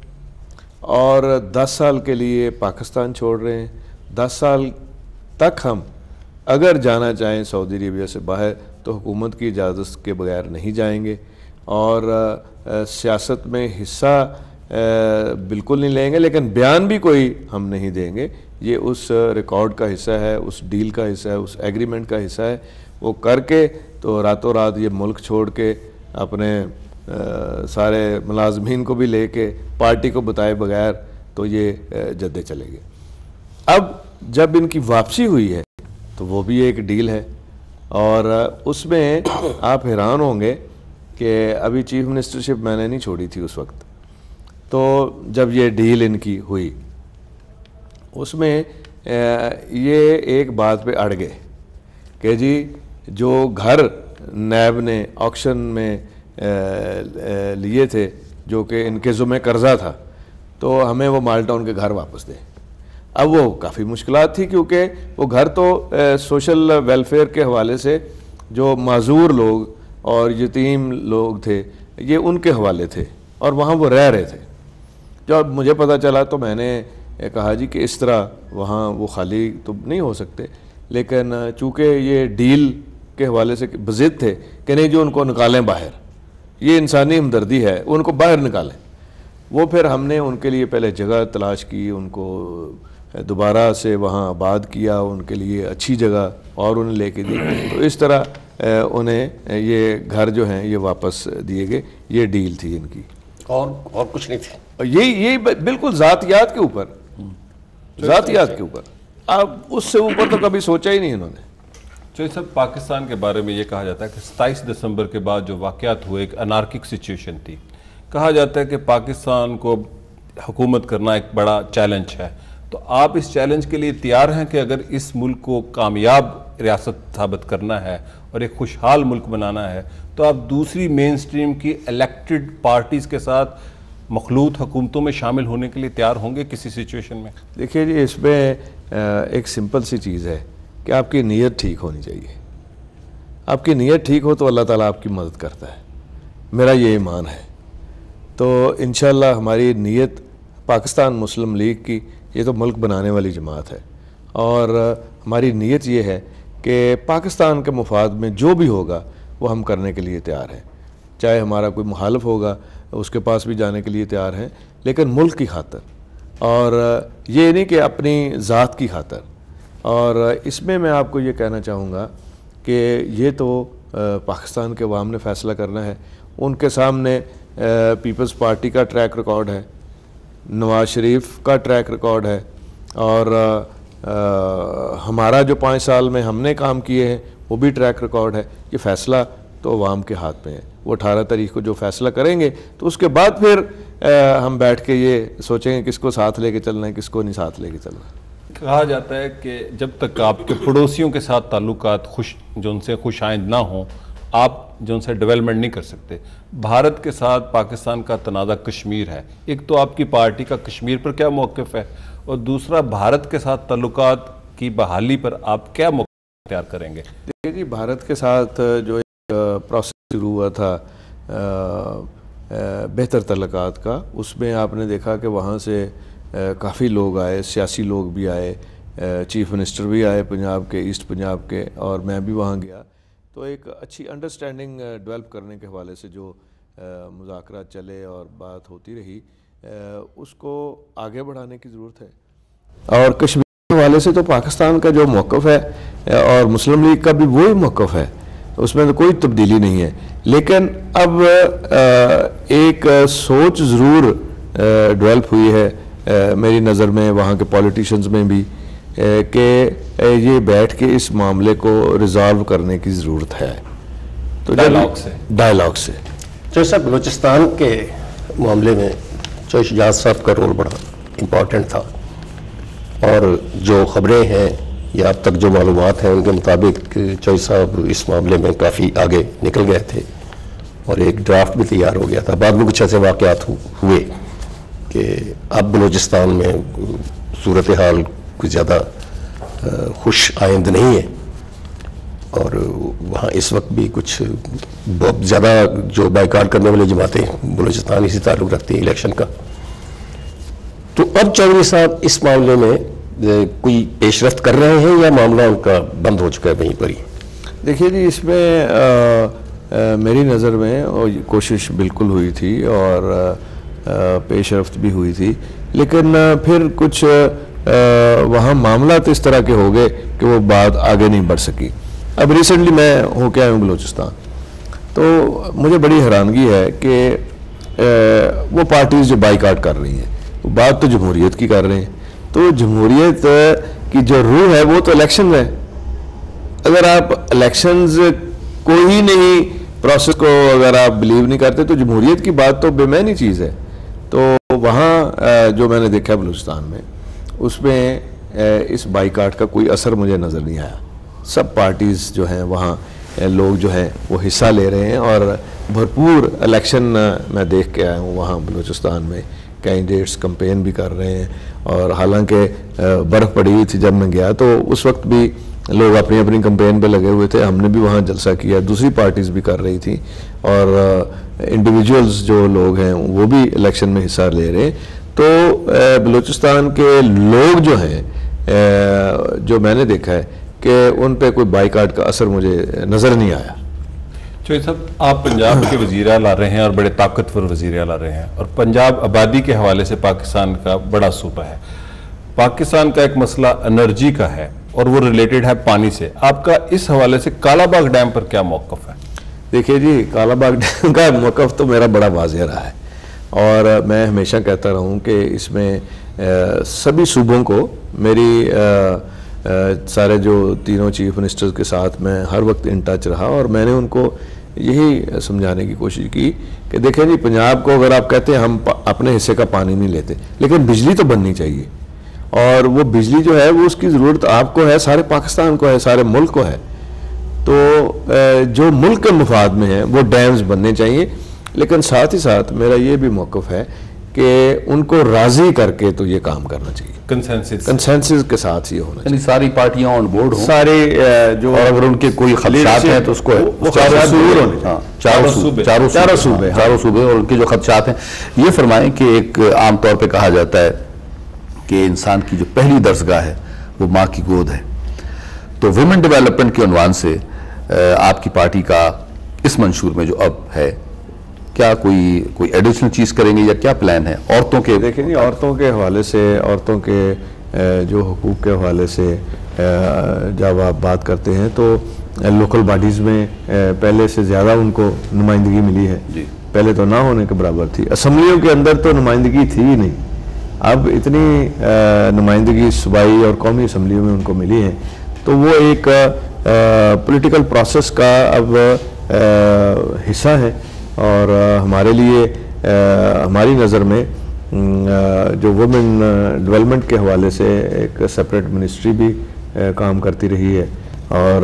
और 10 साल के लिए पाकिस्तान छोड़ रहे हैं। 10 साल तक हम अगर जाना चाहें सऊदी अरेबिया से बाहर तो हुकूमत की इजाज़त के बगैर नहीं जाएंगे और सियासत में हिस्सा बिल्कुल नहीं लेंगे, लेकिन बयान भी कोई हम नहीं देंगे। ये उस रिकॉर्ड का हिस्सा है, उस डील का हिस्सा है, उस एग्रीमेंट का हिस्सा है। वो करके तो रातों रात ये मुल्क छोड़ के अपने सारे मुलाजमीन को भी लेके पार्टी को बताए बगैर तो ये जद्दे चले गए। अब जब इनकी वापसी हुई है तो वो भी एक डील है और उसमें आप हैरान होंगे कि अभी चीफ मिनिस्टरशिप मैंने नहीं छोड़ी थी उस वक्त। तो जब ये डील इनकी हुई उसमें ये एक बात पे अड़ गए कि जी जो घर नैब ने ऑक्शन में लिए थे जो कि इनके ज़ुम्मे कर्जा था, तो हमें वो माल्टाउन के घर वापस दें। अब वो काफ़ी मुश्किलात थी क्योंकि वो घर तो सोशल वेलफेयर के हवाले से जो माजूर लोग और यतीम लोग थे ये उनके हवाले थे और वहाँ वो रह रहे थे। जब मुझे पता चला तो मैंने कहा जी कि इस तरह वहाँ वो खाली तो नहीं हो सकते, लेकिन चूँकि ये डील के हवाले से बज़िद थे कि नहीं जो उनको निकालें बाहर, ये इंसानी हमदर्दी है, उनको बाहर निकालें। वो फिर हमने उनके लिए पहले जगह तलाश की, उनको दोबारा से वहाँ आबाद किया, उनके लिए अच्छी जगह और उन्हें लेके दी। तो इस तरह उन्हें ये घर जो हैं ये वापस दिए गए। ये डील थी इनकी और कुछ नहीं थी। यही बिल्कुल ज़ातियात के ऊपर, ज़ातियात के ऊपर। अब उससे ऊपर तो कभी सोचा ही नहीं इन्होंने। जो सब पाकिस्तान के बारे में ये कहा जाता है कि 27 दिसंबर के बाद जो वाक़यात हुए एक अनार्किक सिचुएशन थी। कहा जाता है कि पाकिस्तान को हुकूमत करना एक बड़ा चैलेंज है, तो आप इस चैलेंज के लिए तैयार हैं कि अगर इस मुल्क को कामयाब रियासत साबित करना है और एक खुशहाल मुल्क बनाना है तो आप दूसरी मेन स्ट्रीम की इलेक्टेड पार्टीज़ के साथ मखलूत हुकूमतों में शामिल होने के लिए तैयार होंगे किसी सिचुएशन में? देखिए जी, इसमें एक सिंपल सी चीज़ है कि आपकी नीयत ठीक होनी चाहिए। आपकी नीयत ठीक हो तो अल्लाह ताला आपकी मदद करता है, मेरा ये ईमान है। तो इंशाअल्लाह हमारी नीयत पाकिस्तान मुस्लिम लीग की, ये तो मुल्क बनाने वाली जमात है, और हमारी नीयत ये है कि पाकिस्तान के मुफाद में जो भी होगा वो हम करने के लिए तैयार हैं। चाहे हमारा कोई मुखालिफ होगा उसके पास भी जाने के लिए तैयार हैं, लेकिन मुल्क की खातर, और ये नहीं कि अपनी ज़ात की खातर। और इसमें मैं आपको ये कहना चाहूँगा कि ये तो पाकिस्तान के अवाम ने फ़ैसला करना है। उनके सामने पीपल्स पार्टी का ट्रैक रिकॉर्ड है, नवाज़ शरीफ का ट्रैक रिकॉर्ड है, और हमारा जो 5 साल में हमने काम किए हैं वो भी ट्रैक रिकॉर्ड है। ये फ़ैसला तो अवाम के हाथ में है, वो 18 तारीख को जो फैसला करेंगे तो उसके बाद फिर हम बैठ के ये सोचेंगे किसको साथ लेके चलना है, किसको नहीं साथ लेके चलना है। कहा जाता है कि जब तक आपके पड़ोसियों के साथ ताल्लुकात जो उनसे खुश आइंद ना हों, आप जो उनसे डेवलपमेंट नहीं कर सकते। भारत के साथ पाकिस्तान का तनाज़ा कश्मीर है, एक तो आपकी पार्टी का कश्मीर पर क्या मौक़िफ़ है, और दूसरा भारत के साथ ताल्लुकात की बहाली पर आप क्या मौक़िफ़ तैयार करेंगे? देखिए जी, भारत के साथ जो प्रोसेस शुरू हुआ था बेहतर तल्लुकात का, उसमें आपने देखा कि वहाँ से काफ़ी लोग आए, सियासी लोग भी आए, चीफ मिनिस्टर भी आए पंजाब के, ईस्ट पंजाब के, और मैं भी वहाँ गया। तो एक अच्छी अंडरस्टैंडिंग डेवलप करने के हवाले से जो मुज़ाकरात चले और बात होती रही, उसको आगे बढ़ाने की ज़रूरत है। और कश्मीर के हवाले से तो पाकिस्तान का जो मौक़िफ़ है और मुस्लिम लीग का भी वही मौक़िफ़ है, उसमें तो कोई तब्दीली नहीं है। लेकिन अब एक सोच ज़रूर डेवलप हुई है मेरी नज़र में, वहाँ के पॉलिटिशियंस में भी, कि ये बैठ के इस मामले को रिजॉल्व करने की ज़रूरत है। तो डायलॉग से जो सब बलूचिस्तान के मामले में चौधरी शहजाद साहब का रोल बड़ा इम्पॉर्टेंट था, और जो ख़बरें हैं या अब तक जो मालूमात हैं उनके मुताबिक चौधरी साहब इस मामले में काफ़ी आगे निकल गए थे और एक ड्राफ्ट भी तैयार हो गया था। बाद में कुछ ऐसे वाक़यात हुए कि अब बलूचिस्तान में सूरत हाल कुछ ज़्यादा खुश आइंद नहीं है, और वहाँ इस वक्त भी कुछ बहुत ज़्यादा जो बाइकाट करने वाली जमातें बलूचिस्तान इसी ताल्लुक़ रखती हैं इलेक्शन का। तो अब चौधरी साहब इस मामले में कोई पेशरफ्त कर रहे हैं या मामला उनका बंद हो चुका है वहीं पर ही? देखिए जी, इसमें मेरी नज़र में कोशिश बिल्कुल हुई थी और पेशरफ्त भी हुई थी, लेकिन फिर कुछ वहाँ मामला तो इस तरह के हो गए कि वो बात आगे नहीं बढ़ सकी। अब रिसेंटली मैं होके आया हूँ बलूचिस्तान, तो मुझे बड़ी हैरानगी है कि वो पार्टीज़ जो बाइकाट कर रही हैं वो बात तो जमहूरियत की कर रहे हैं। तो जमहूरियत की जो रूह है वो तो इलेक्शन है। अगर आप इलेक्शंस को ही नहीं, प्रोसेस को अगर आप बिलीव नहीं करते तो जमहूरियत की बात तो बेमानी चीज़ है। तो वहाँ जो मैंने देखा बलूचिस्तान में, उसमें इस बाइकाट का कोई असर मुझे नज़र नहीं आया। सब पार्टीज़ जो हैं वहाँ लोग जो हैं वो हिस्सा ले रहे हैं, और भरपूर इलेक्शन मैं देख के आया हूँ वहाँ बलूचिस्तान में। कैंडिडेट्स कैंपेन भी कर रहे हैं, और हालांकि बर्फ़ पड़ी हुई थी जब मैं गया, तो उस वक्त भी लोग अपनी अपनी कैंपेन पे लगे हुए थे। हमने भी वहाँ जलसा किया, दूसरी पार्टीज़ भी कर रही थी, और इंडिविजुअल्स जो लोग हैं वो भी इलेक्शन में हिस्सा ले रहे हैं। तो बलूचिस्तान के लोग जो हैं, जो मैंने देखा है कि उन पे कोई बाइकाट का असर मुझे नज़र नहीं आया। चौधरी साहब, आप पंजाब के वज़ीर आला रहे हैं और बड़े ताकतवर वज़ीर आला रहे हैं, और पंजाब आबादी के हवाले से पाकिस्तान का बड़ा सूबा है। पाकिस्तान का एक मसला एनर्जी का है और वो रिलेटेड है पानी से। आपका इस हवाले से कालाबाग डैम पर क्या मौक़िफ़ है? देखिए जी, कालाबाग डैम का मौक़िफ़ तो मेरा बड़ा वाज़ेह रहा है, और मैं हमेशा कहता रहा हूँ कि इसमें सभी सूबों को मेरी सारे जो तीनों चीफ मिनिस्टर्स के साथ मैं हर वक्त इन टच रहा और मैंने उनको यही समझाने की कोशिश की कि देखें जी, पंजाब को अगर आप कहते हैं हम अपने हिस्से का पानी नहीं लेते, लेकिन बिजली तो बननी चाहिए, और वो बिजली जो है वो उसकी ज़रूरत आपको है, सारे पाकिस्तान को है, सारे मुल्क को है। तो जो मुल्क के मुफाद में है वो डैम्स बनने चाहिए, लेकिन साथ ही साथ मेरा ये भी मौक़िफ़ है कि उनको राज़ी करके तो ये काम करना चाहिए, कंसेंसस के साथ ये होना चाहिए, सारी पार्टियां ऑन बोर्ड हों, सारे जो, और अगर उनके कोई खदशात हैं तो उसको चारों सूबे और उनके जो खदशात हैं। ये फरमाएं कि एक आम तौर पे कहा जाता है कि इंसान की जो पहली दरसगाह है वो माँ की गोद है, तो वुमेन डेवलपमेंट के उन्वान से आपकी पार्टी का इस मंशूर में जो अब है, क्या कोई एडिशनल चीज़ करेंगे या क्या प्लान है औरतों के? देखिए जी, औरतों के हवाले से, औरतों के जो हुकूक के हवाले से जब आप बात करते हैं तो लोकल बॉडीज़ में पहले से ज़्यादा उनको नुमाइंदगी मिली है जी। पहले तो ना होने के बराबर थी। असम्बलियों के अंदर तो नुमाइंदगी थी ही नहीं, अब इतनी नुमाइंदगी सूबाई और कौमी असम्बलियों में उनको मिली है, तो वो एक पॉलिटिकल प्रोसेस का अब हिस्सा है। और हमारे लिए हमारी नज़र में जो वुमेन डेवलपमेंट के हवाले से एक सेपरेट मिनिस्ट्री भी काम करती रही है, और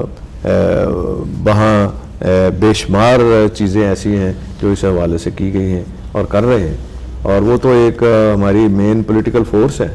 वहाँ बेशुमार चीज़ें ऐसी हैं जो इस हवाले से की गई हैं और कर रहे हैं, और वो तो एक हमारी मेन पॉलिटिकल फोर्स है।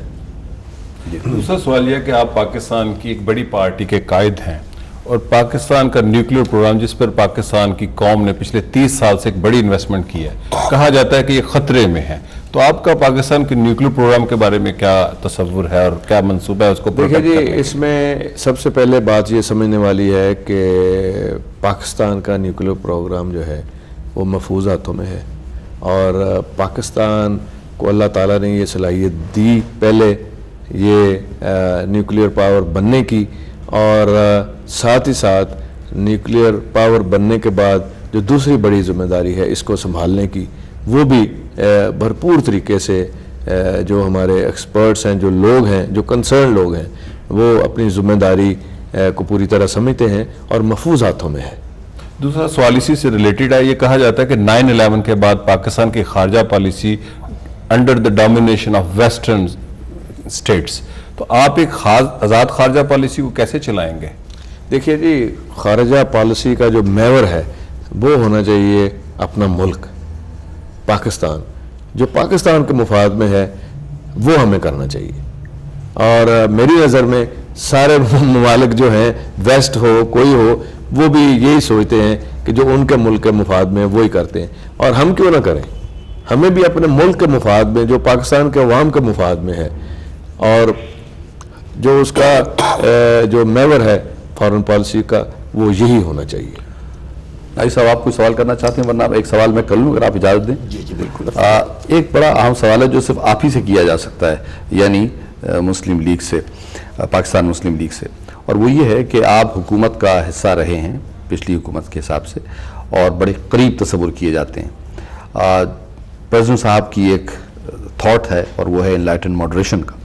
दूसरा सवाल यह कि आप पाकिस्तान की एक बड़ी पार्टी के कायद हैं, और पाकिस्तान का न्यूक्लियर प्रोग्राम जिस पर पाकिस्तान की कौम ने पिछले 30 साल से एक बड़ी इन्वेस्टमेंट की है, कहा जाता है कि ये ख़तरे में है, तो आपका पाकिस्तान के न्यूक्लियर प्रोग्राम के बारे में क्या तस्वुर है और क्या मंसूबा है उसको प्रोटेक्ट करने का? इसमें सबसे पहले बात ये समझने वाली है कि पाकिस्तान का न्यूक्लियर प्रोग्राम जो है वो महफूज हाथों में है, और पाकिस्तान को अल्लाह ताला ने ये सलाहियत दी पहले ये न्यूक्लियर पावर बनने की, और साथ ही साथ न्यूक्लियर पावर बनने के बाद जो दूसरी बड़ी जिम्मेदारी है इसको संभालने की, वो भी भरपूर तरीके से जो हमारे एक्सपर्ट्स हैं, जो लोग हैं, जो कंसर्न लोग हैं, वो अपनी जिम्मेदारी को पूरी तरह समझते हैं और महफूज हाथों में है। दूसरा सवाल इसी से रिलेटेड है, ये कहा जाता है कि 9/11 के बाद पाकिस्तान की खारजा policy under the domination of western states, तो आप एक आज़ाद खारजा पॉलिसी को कैसे चलाएंगे? देखिए जी, खारजा पॉलिसी का जो महवर है वो होना चाहिए अपना मुल्क पाकिस्तान, जो पाकिस्तान के मुफाद में है वो हमें करना चाहिए। और मेरी नज़र में सारे ममालिक जो हैं, वेस्ट हो कोई हो, वो भी यही सोचते हैं कि जो उनके मुल्क के मुफाद में वो ही करते हैं, और हम क्यों ना करें? हमें भी अपने मुल्क के मुफाद में, जो पाकिस्तान के अवाम के मुफाद में है, और जो उसका जो महवर है फॉरेन पॉलिसी का, वो यही होना चाहिए। भाई साहब, आप कोई सवाल करना चाहते हैं? वरना एक सवाल मैं कर लूँ अगर आप इजाज़त दें। जी जी बिल्कुल। एक बड़ा अहम सवाल है जो सिर्फ आप ही से किया जा सकता है, यानी मुस्लिम लीग से, पाकिस्तान मुस्लिम लीग से, और वो ये है कि आप हुकूमत का हिस्सा रहे हैं पिछली हुकूमत के हिसाब से, और बड़े करीब तस्वुर किए जाते हैं। प्रेसिडेंट साहब की एक थॉट है और वो है इनलाइटन मॉडरेशन का।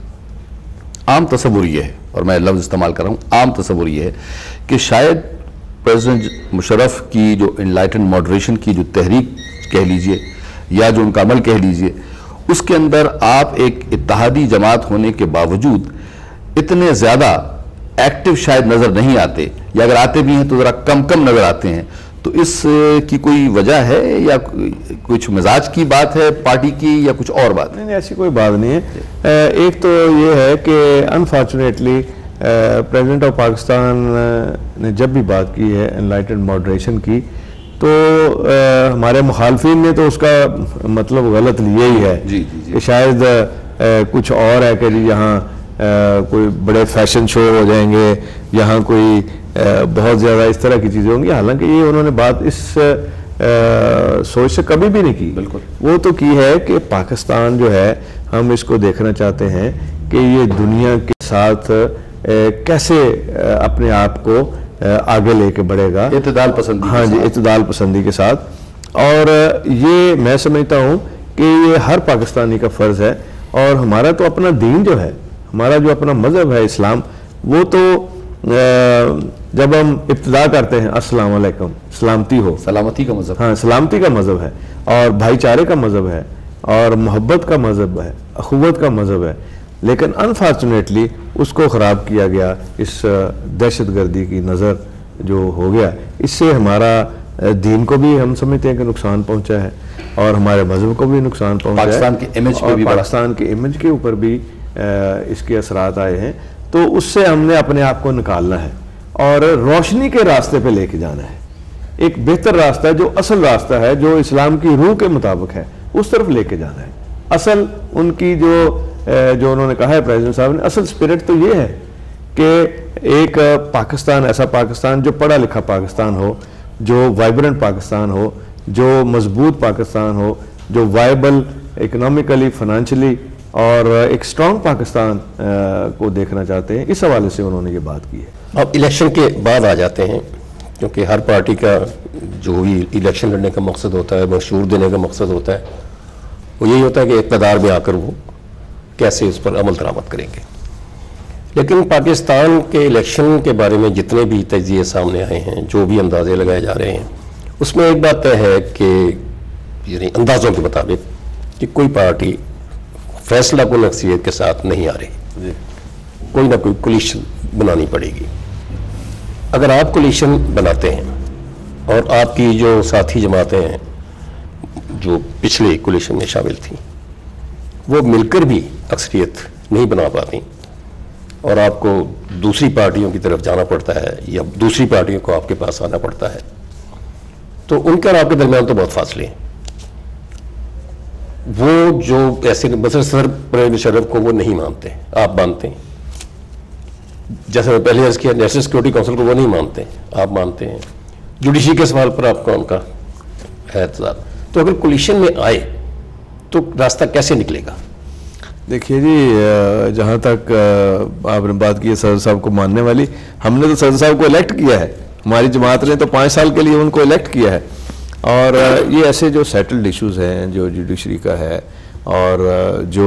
आम तस्वुर ये है, और मैं लफ्ज़ इस्तेमाल कर रहा हूँ, आम तस्वुर ये है कि शायद प्रेसिडेंट मुशर्रफ की जो इनलाइटन मॉडरेशन की जो तहरीक कह लीजिए या जो उनका अमल कह लीजिए, उसके अंदर आप एक इत्तेहादी जमात होने के बावजूद इतने ज़्यादा एक्टिव शायद नज़र नहीं आते, या अगर आते भी हैं तो ज़रा कम कम नज़र आते हैं। तो इस की कोई वजह है या कुछ मिजाज की बात है पार्टी की, या कुछ और बात? नहीं, ऐसी कोई बात नहीं है। एक तो ये है कि अनफॉर्चुनेटली प्रेसिडेंट ऑफ पाकिस्तान ने जब भी बात की है एनलाइटेड मॉडरेशन की, तो हमारे मुखालफिन ने तो उसका मतलब गलत लिया ही है कि शायद कुछ और है कि जी यहाँ कोई बड़े फैशन शो हो जाएंगे, यहाँ कोई बहुत ज़्यादा इस तरह की चीज़ें होंगी। हालांकि ये उन्होंने बात इस सोच से कभी भी नहीं की। बिल्कुल, वो तो की है कि पाकिस्तान जो है, हम इसको देखना चाहते हैं कि ये दुनिया के साथ कैसे अपने आप को आगे लेके बढ़ेगा, इत्तेदाल पसंदी। हाँ जी, इत्तेदाल पसंदी के साथ। और ये मैं समझता हूँ कि ये हर पाकिस्तानी का फ़र्ज़ है, और हमारा तो अपना दीन जो है, हमारा जो अपना मज़हब है इस्लाम, वो तो जब हम इब्तिदा करते हैं अस्सलाम वालेकुम, सलामती हो, सलामती का मजहब, हाँ सलामती का मज़हब है और भाईचारे का मज़हब है और मोहब्बत का मज़हब है, अखुवत का मज़हब है, लेकिन अनफॉर्चुनेटली उसको ख़राब किया गया इस दहशतगर्दी की नज़र जो हो गया। इससे हमारा दीन को भी हम समझते हैं कि नुकसान पहुंचा है और हमारे मज़हब को भी नुकसान पहुंचा है, पाकिस्तान की इमेज पे भी, पाकिस्तान के इमेज के ऊपर भी इसके असरात आए हैं। तो उससे हमने अपने आप को निकालना है और रोशनी के रास्ते पे लेके जाना है, एक बेहतर रास्ता है जो असल रास्ता है, जो इस्लाम की रूह के मुताबिक है, उस तरफ लेके जाना है। असल उनकी जो उन्होंने कहा है प्रेसिडेंट साहब ने, असल स्पिरिट तो ये है कि एक पाकिस्तान, ऐसा पाकिस्तान जो पढ़ा लिखा पाकिस्तान हो, जो वाइब्रेंट पाकिस्तान हो, जो मजबूत पाकिस्तान हो, जो वाइबल इकोनॉमिकली, फाइनेंशियली और एक स्ट्रॉन्ग पाकिस्तान को देखना चाहते हैं। इस हवाले से उन्होंने ये बात की है। अब इलेक्शन के बाद आ जाते हैं, क्योंकि हर पार्टी का जो भी इलेक्शन लड़ने का मकसद होता है, मंशूर देने का मकसद होता है, वो यही होता है कि इक़्तिदार में आकर वो कैसे उस पर अमल दरामद करेंगे। लेकिन पाकिस्तान के इलेक्शन के बारे में जितने भी तजिए सामने आए हैं, जो भी अंदाजे लगाए जा रहे हैं, उसमें एक बात तय है कि यानी अंदाज़ों के मुताबिक कि कोई पार्टी फैसला कुन अक्सरियत के साथ नहीं आ रही, कोई ना कोई कोलिशन बनानी पड़ेगी। अगर आप कोलिशन बनाते हैं और आपकी जो साथी जमातें हैं जो पिछले कोलिशन में शामिल थी, वो मिलकर भी अक्सरियत नहीं बना पाती और आपको दूसरी पार्टियों की तरफ जाना पड़ता है या दूसरी पार्टियों को आपके पास आना पड़ता है, तो उनके और आपके दरमियान तो बहुत फासले हैं। वो जो ऐसे सदर परवेज़ मुशर्रफ को वो नहीं मानते, आप मानते हैं। जैसे मैं पहले अर्ज किया, नेशनल सिक्योरिटी काउंसिल को वो नहीं मानते, आप मानते हैं। जुडिशरी के सवाल पर आपका उनका है एतजाज। तो अगर कोलिशन में आए तो रास्ता कैसे निकलेगा? देखिए जी, जहाँ तक आपने बात की है सदर साहब को मानने वाली, हमने तो सदर साहब को इलेक्ट किया है, हमारी जमात ने तो 5 साल के लिए उनको इलेक्ट किया है। और ये ऐसे जो सेटल्ड इश्यूज़ हैं, जो जुडिशरी का है और जो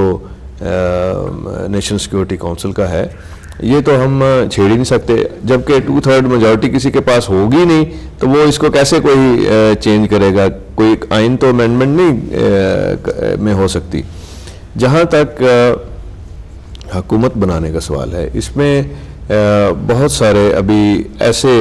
नेशनल सिक्योरिटी काउंसिल का है, ये तो हम छेड़ ही नहीं सकते। जबकि 2/3 मेजॉरिटी किसी के पास होगी नहीं तो वो इसको कैसे कोई चेंज करेगा? कोई आइन तो अमेंडमेंट नहीं में हो सकती। जहाँ तक हुकूमत बनाने का सवाल है, इसमें बहुत सारे अभी ऐसे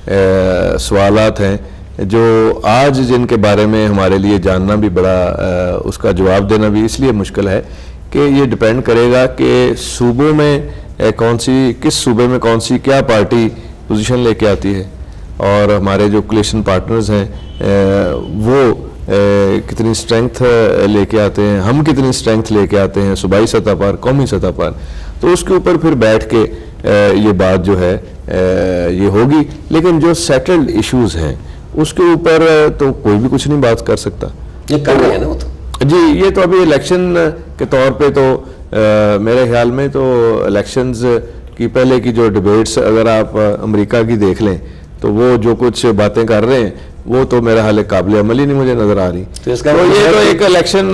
सवालात हैं जो आज जिनके बारे में हमारे लिए जानना भी बड़ा, उसका जवाब देना भी इसलिए मुश्किल है कि ये डिपेंड करेगा कि सूबों में किस सूबे में कौन सी क्या पार्टी पोजीशन लेके आती है और हमारे जो कोलिशन पार्टनर्स हैं वो कितनी स्ट्रेंथ लेके आते हैं, हम कितनी स्ट्रेंथ लेके आते हैं सूबाई सतह पर, कौमी सतह पर। तो उसके ऊपर फिर बैठ के ये बात जो है ये होगी। लेकिन जो सेटल्ड इश्यूज़ हैं उसके ऊपर तो कोई भी कुछ नहीं बात कर सकता। ये कर रहे हैं ना वो तो जी, ये तो अभी इलेक्शन के तौर पे तो मेरे ख्याल में तो इलेक्शंस की पहले की जो डिबेट्स अगर आप अमेरिका की देख लें तो वो जो कुछ बातें कर रहे हैं वो तो मेरा हाल काबिल अमल ही नहीं मुझे नज़र आ रही। तो इसका ये तो एक इलेक्शन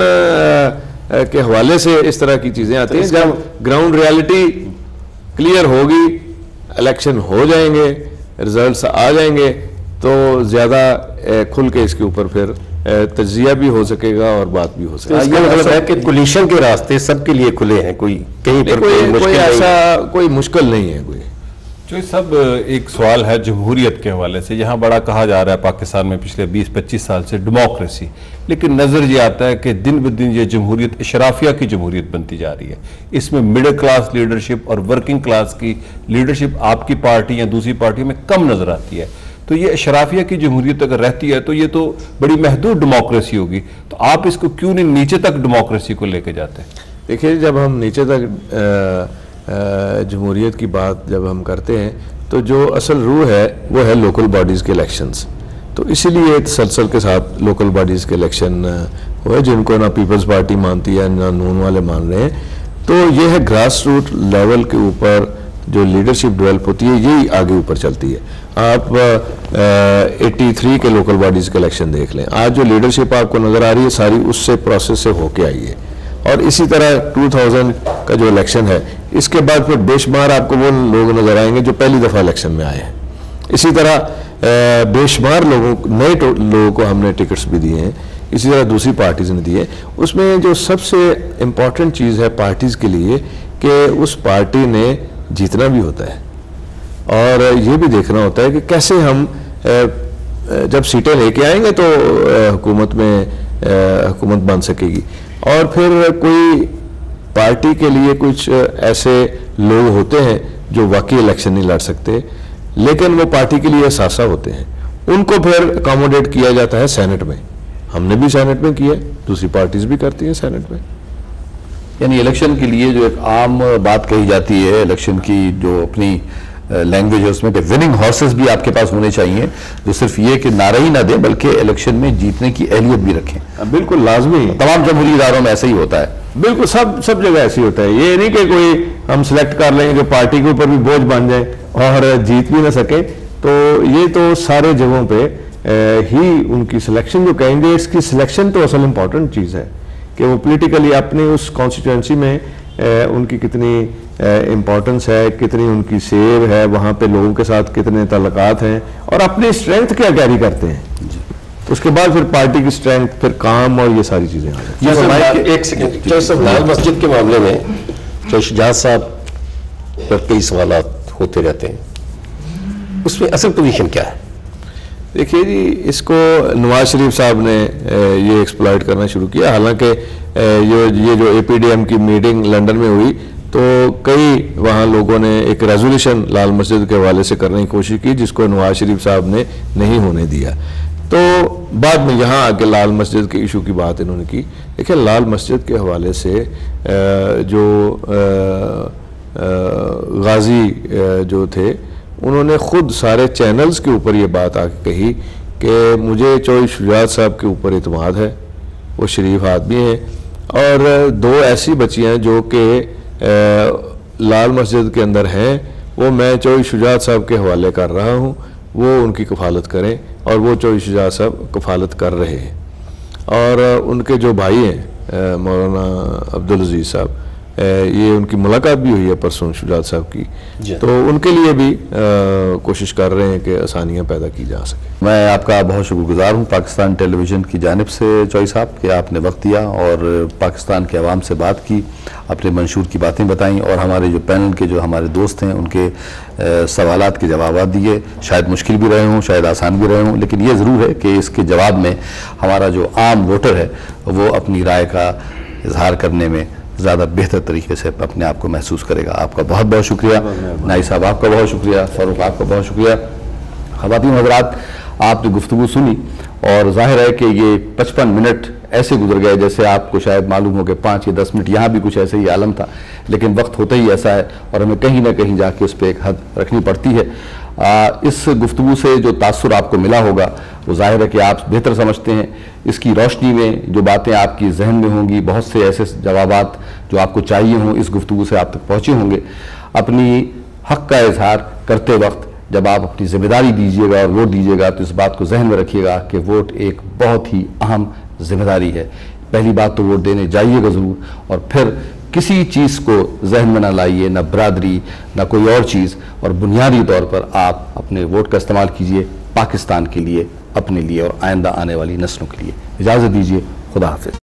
के हवाले से इस तरह की चीज़ें आती हैं। जब ग्राउंड रियलिटी क्लियर होगी, इलेक्शन हो जाएंगे, रिजल्ट्स आ जाएंगे, तो ज़्यादा खुल के इसके ऊपर फिर तजिया भी हो सकेगा और बात भी हो सकेगी। ये मतलब है कि कोलिशन के रास्ते सबके लिए खुले हैं, कोई कहीं पर कोई ऐसा कोई मुश्किल नहीं है कोई। जो सब एक सवाल है जमहूरियत के हवाले से, यहाँ बड़ा कहा जा रहा है पाकिस्तान में पिछले 20-25 साल से डेमोक्रेसी, लेकिन नज़र ये आता है कि दिन ब दिन ये जमहूरियत इशराफिया की जमहूरियत बनती जा रही है। इसमें मिडिल क्लास लीडरशिप और वर्किंग क्लास की लीडरशिप आपकी पार्टी या दूसरी पार्टियों में कम नज़र आती है। तो ये इशराफिया की जमहूरियत अगर रहती है तो ये तो बड़ी महदूद डेमोक्रेसी होगी। तो आप इसको क्यों नहीं नीचे तक डेमोक्रेसी को लेके जाते हैं? देखिए, जब हम नीचे तक जमहूरियत की बात जब हम करते हैं तो जो असल रूह है वो है लोकल बॉडीज़ के इलेक्शंस। तो इसीलिए तसलसल के साथ लोकल बॉडीज़ के इलेक्शन हुए, जिनको ना पीपल्स पार्टी मानती है ना नून वाले मान रहे हैं। तो ये है ग्रास रूट लेवल के ऊपर जो लीडरशिप डेवलप होती है, यही आगे ऊपर चलती है। आप 83 के लोकल बॉडीज़ के इलेक्शन देख लें, आज जो लीडरशिप आपको नज़र आ रही है सारी उससे प्रोसेस से होके आई है। और इसी तरह 2000 का जो इलेक्शन है, इसके बाद फिर बेशुमार आपको वो लोग नजर आएंगे जो पहली दफ़ा इलेक्शन में आए हैं। इसी तरह बेशुमार नए लोगों को हमने टिकट्स भी दिए हैं, इसी तरह दूसरी पार्टीज ने दिए। उसमें जो सबसे इम्पॉर्टेंट चीज़ है पार्टीज़ के लिए कि उस पार्टी ने जीतना भी होता है और ये भी देखना होता है कि कैसे हम जब सीटें लेके आएंगे तो हुकूमत बन सकेगी। और फिर कोई पार्टी के लिए कुछ ऐसे लोग होते हैं जो वाकई इलेक्शन नहीं लड़ सकते, लेकिन वो पार्टी के लिए सासा होते हैं, उनको फिर अकोमोडेट किया जाता है सेनेट में। हमने भी सेनेट में किया, दूसरी पार्टीज भी करती हैं सेनेट में। यानी इलेक्शन के लिए जो एक आम बात कही जाती है, इलेक्शन की जो अपनी लैंग्वेज है उसमें कि विनिंग हॉर्सेस भी आपके पास होने चाहिए, जो सिर्फ ये कि नारा ही ना दें बल्कि इलेक्शन में जीतने की अहलियत भी रखें। बिल्कुल लाजमी, तमाम जमहूरी इदारों में ऐसा ही होता है। बिल्कुल सब जगह ऐसे ही होता है। ये नहीं कि कोई हम सिलेक्ट कर लेंगे जो पार्टी के ऊपर भी बोझ बन जाए और जीत भी ना सके, तो ये तो सारे जगहों पे ही उनकी सिलेक्शन, जो कैंडिडेट्स की सिलेक्शन तो असल इम्पॉर्टेंट चीज़ है कि वो पॉलिटिकली अपनी उस कॉन्स्टिट्यूंसी में उनकी कितनी इम्पोर्टेंस है, कितनी उनकी सेव है, वहाँ पे लोगों के साथ कितने ताल्लुकात हैं और अपनी स्ट्रेंथ क्या कैरी करते हैं। उसके बाद फिर पार्टी की स्ट्रेंथ, फिर काम और ये सारी चीज़ें आ जाती हैं। एक सेकंड, लाल मस्जिद के मामले में शुजात साहब पर कई सवाल होते रहते हैं, उसमें असल पोजीशन क्या है? देखिए जी, इसको नवाज शरीफ साहब ने ये एक्सप्लॉइट करना शुरू किया। हालांकि ये जो APDM की मीटिंग लंदन में हुई तो कई वहाँ लोगों ने एक रेजोल्यूशन लाल मस्जिद के हवाले से करने की कोशिश की, जिसको नवाज शरीफ साहब ने नहीं होने दिया। तो बाद में यहाँ आके लाल मस्जिद के इशू की बात इन्होंने की। देखिए, लाल मस्जिद के हवाले से जो गाजी जो थे, उन्होंने खुद सारे चैनल्स के ऊपर ये बात आके कही कि मुझे चौधरी शुजात साहब के ऊपर इत्मीनान है, वो शरीफ आदमी हैं और दो ऐसी बच्चियां जो कि लाल मस्जिद के अंदर हैं, वो मैं चौधरी शुजात साहब के हवाले कर रहा हूँ, वो उनकी कफालत करें। और वो चौधरी शुजात साहब कफालत कर रहे हैं। और उनके जो भाई हैं मौलाना अब्दुल अजीज साहब, ये उनकी मुलाकात भी हुई है परसों शुजात साहब की, तो उनके लिए भी कोशिश कर रहे हैं कि आसानियाँ पैदा की जा सके। मैं आपका बहुत शुक्रगुजार हूँ पाकिस्तान टेलीविज़न की जानिब से चौधरी साहब कि आपने वक्त दिया और पाकिस्तान के अवाम से बात की, अपने मंशूर की बातें बताईं और हमारे जो पैनल के जो हमारे दोस्त हैं उनके सवालात के जवाब दिए। शायद मुश्किल भी रहे हों, शायद आसान भी रहे हों, लेकिन ये ज़रूर है कि इसके जवाब में हमारा जो आम वोटर है वो अपनी राय का इजहार करने में ज़्यादा बेहतर तरीके से अपने आप को महसूस करेगा। आपका बहुत बहुत शुक्रिया। नाई साहब आपका बहुत शुक्रिया। फारूक आपका बहुत शुक्रिया। ख़वातीन हज़रात, आपने गुफ्तगू सुनी और जाहिर है कि ये 55 मिनट ऐसे गुजर गए जैसे आपको शायद मालूम हो कि 5 या 10 मिनट। यहाँ भी कुछ ऐसे ही आलम था, लेकिन वक्त होता ही ऐसा है और हमें कहीं ना कहीं जाके उस पर एक हद रखनी पड़ती है। इस गुफ्तगू से जो तासुर आपको मिला होगा वो जाहिर है कि आप बेहतर समझते हैं। इसकी रोशनी में जो बातें आपकी जहन में होंगी, बहुत से ऐसे जवाबात जो आपको चाहिए हों इस गुफ्तगू से आप तक पहुँचे होंगे। अपनी हक़ का इजहार करते वक्त जब आप अपनी जिम्मेदारी दीजिएगा और वोट दीजिएगा तो इस बात को जहन में रखिएगा कि वोट एक बहुत ही अहम जिम्मेदारी है। पहली बात तो वोट देने जाइएगा ज़रूर, और फिर किसी चीज़ को जहन में ना लाइए, ना बरादरी ना कोई और चीज़, और बुनियादी तौर पर आप अपने वोट का इस्तेमाल कीजिए पाकिस्तान के लिए, अपने लिए और आइंदा आने वाली नस्लों के लिए। इजाज़त दीजिए। खुदा हाफिज़।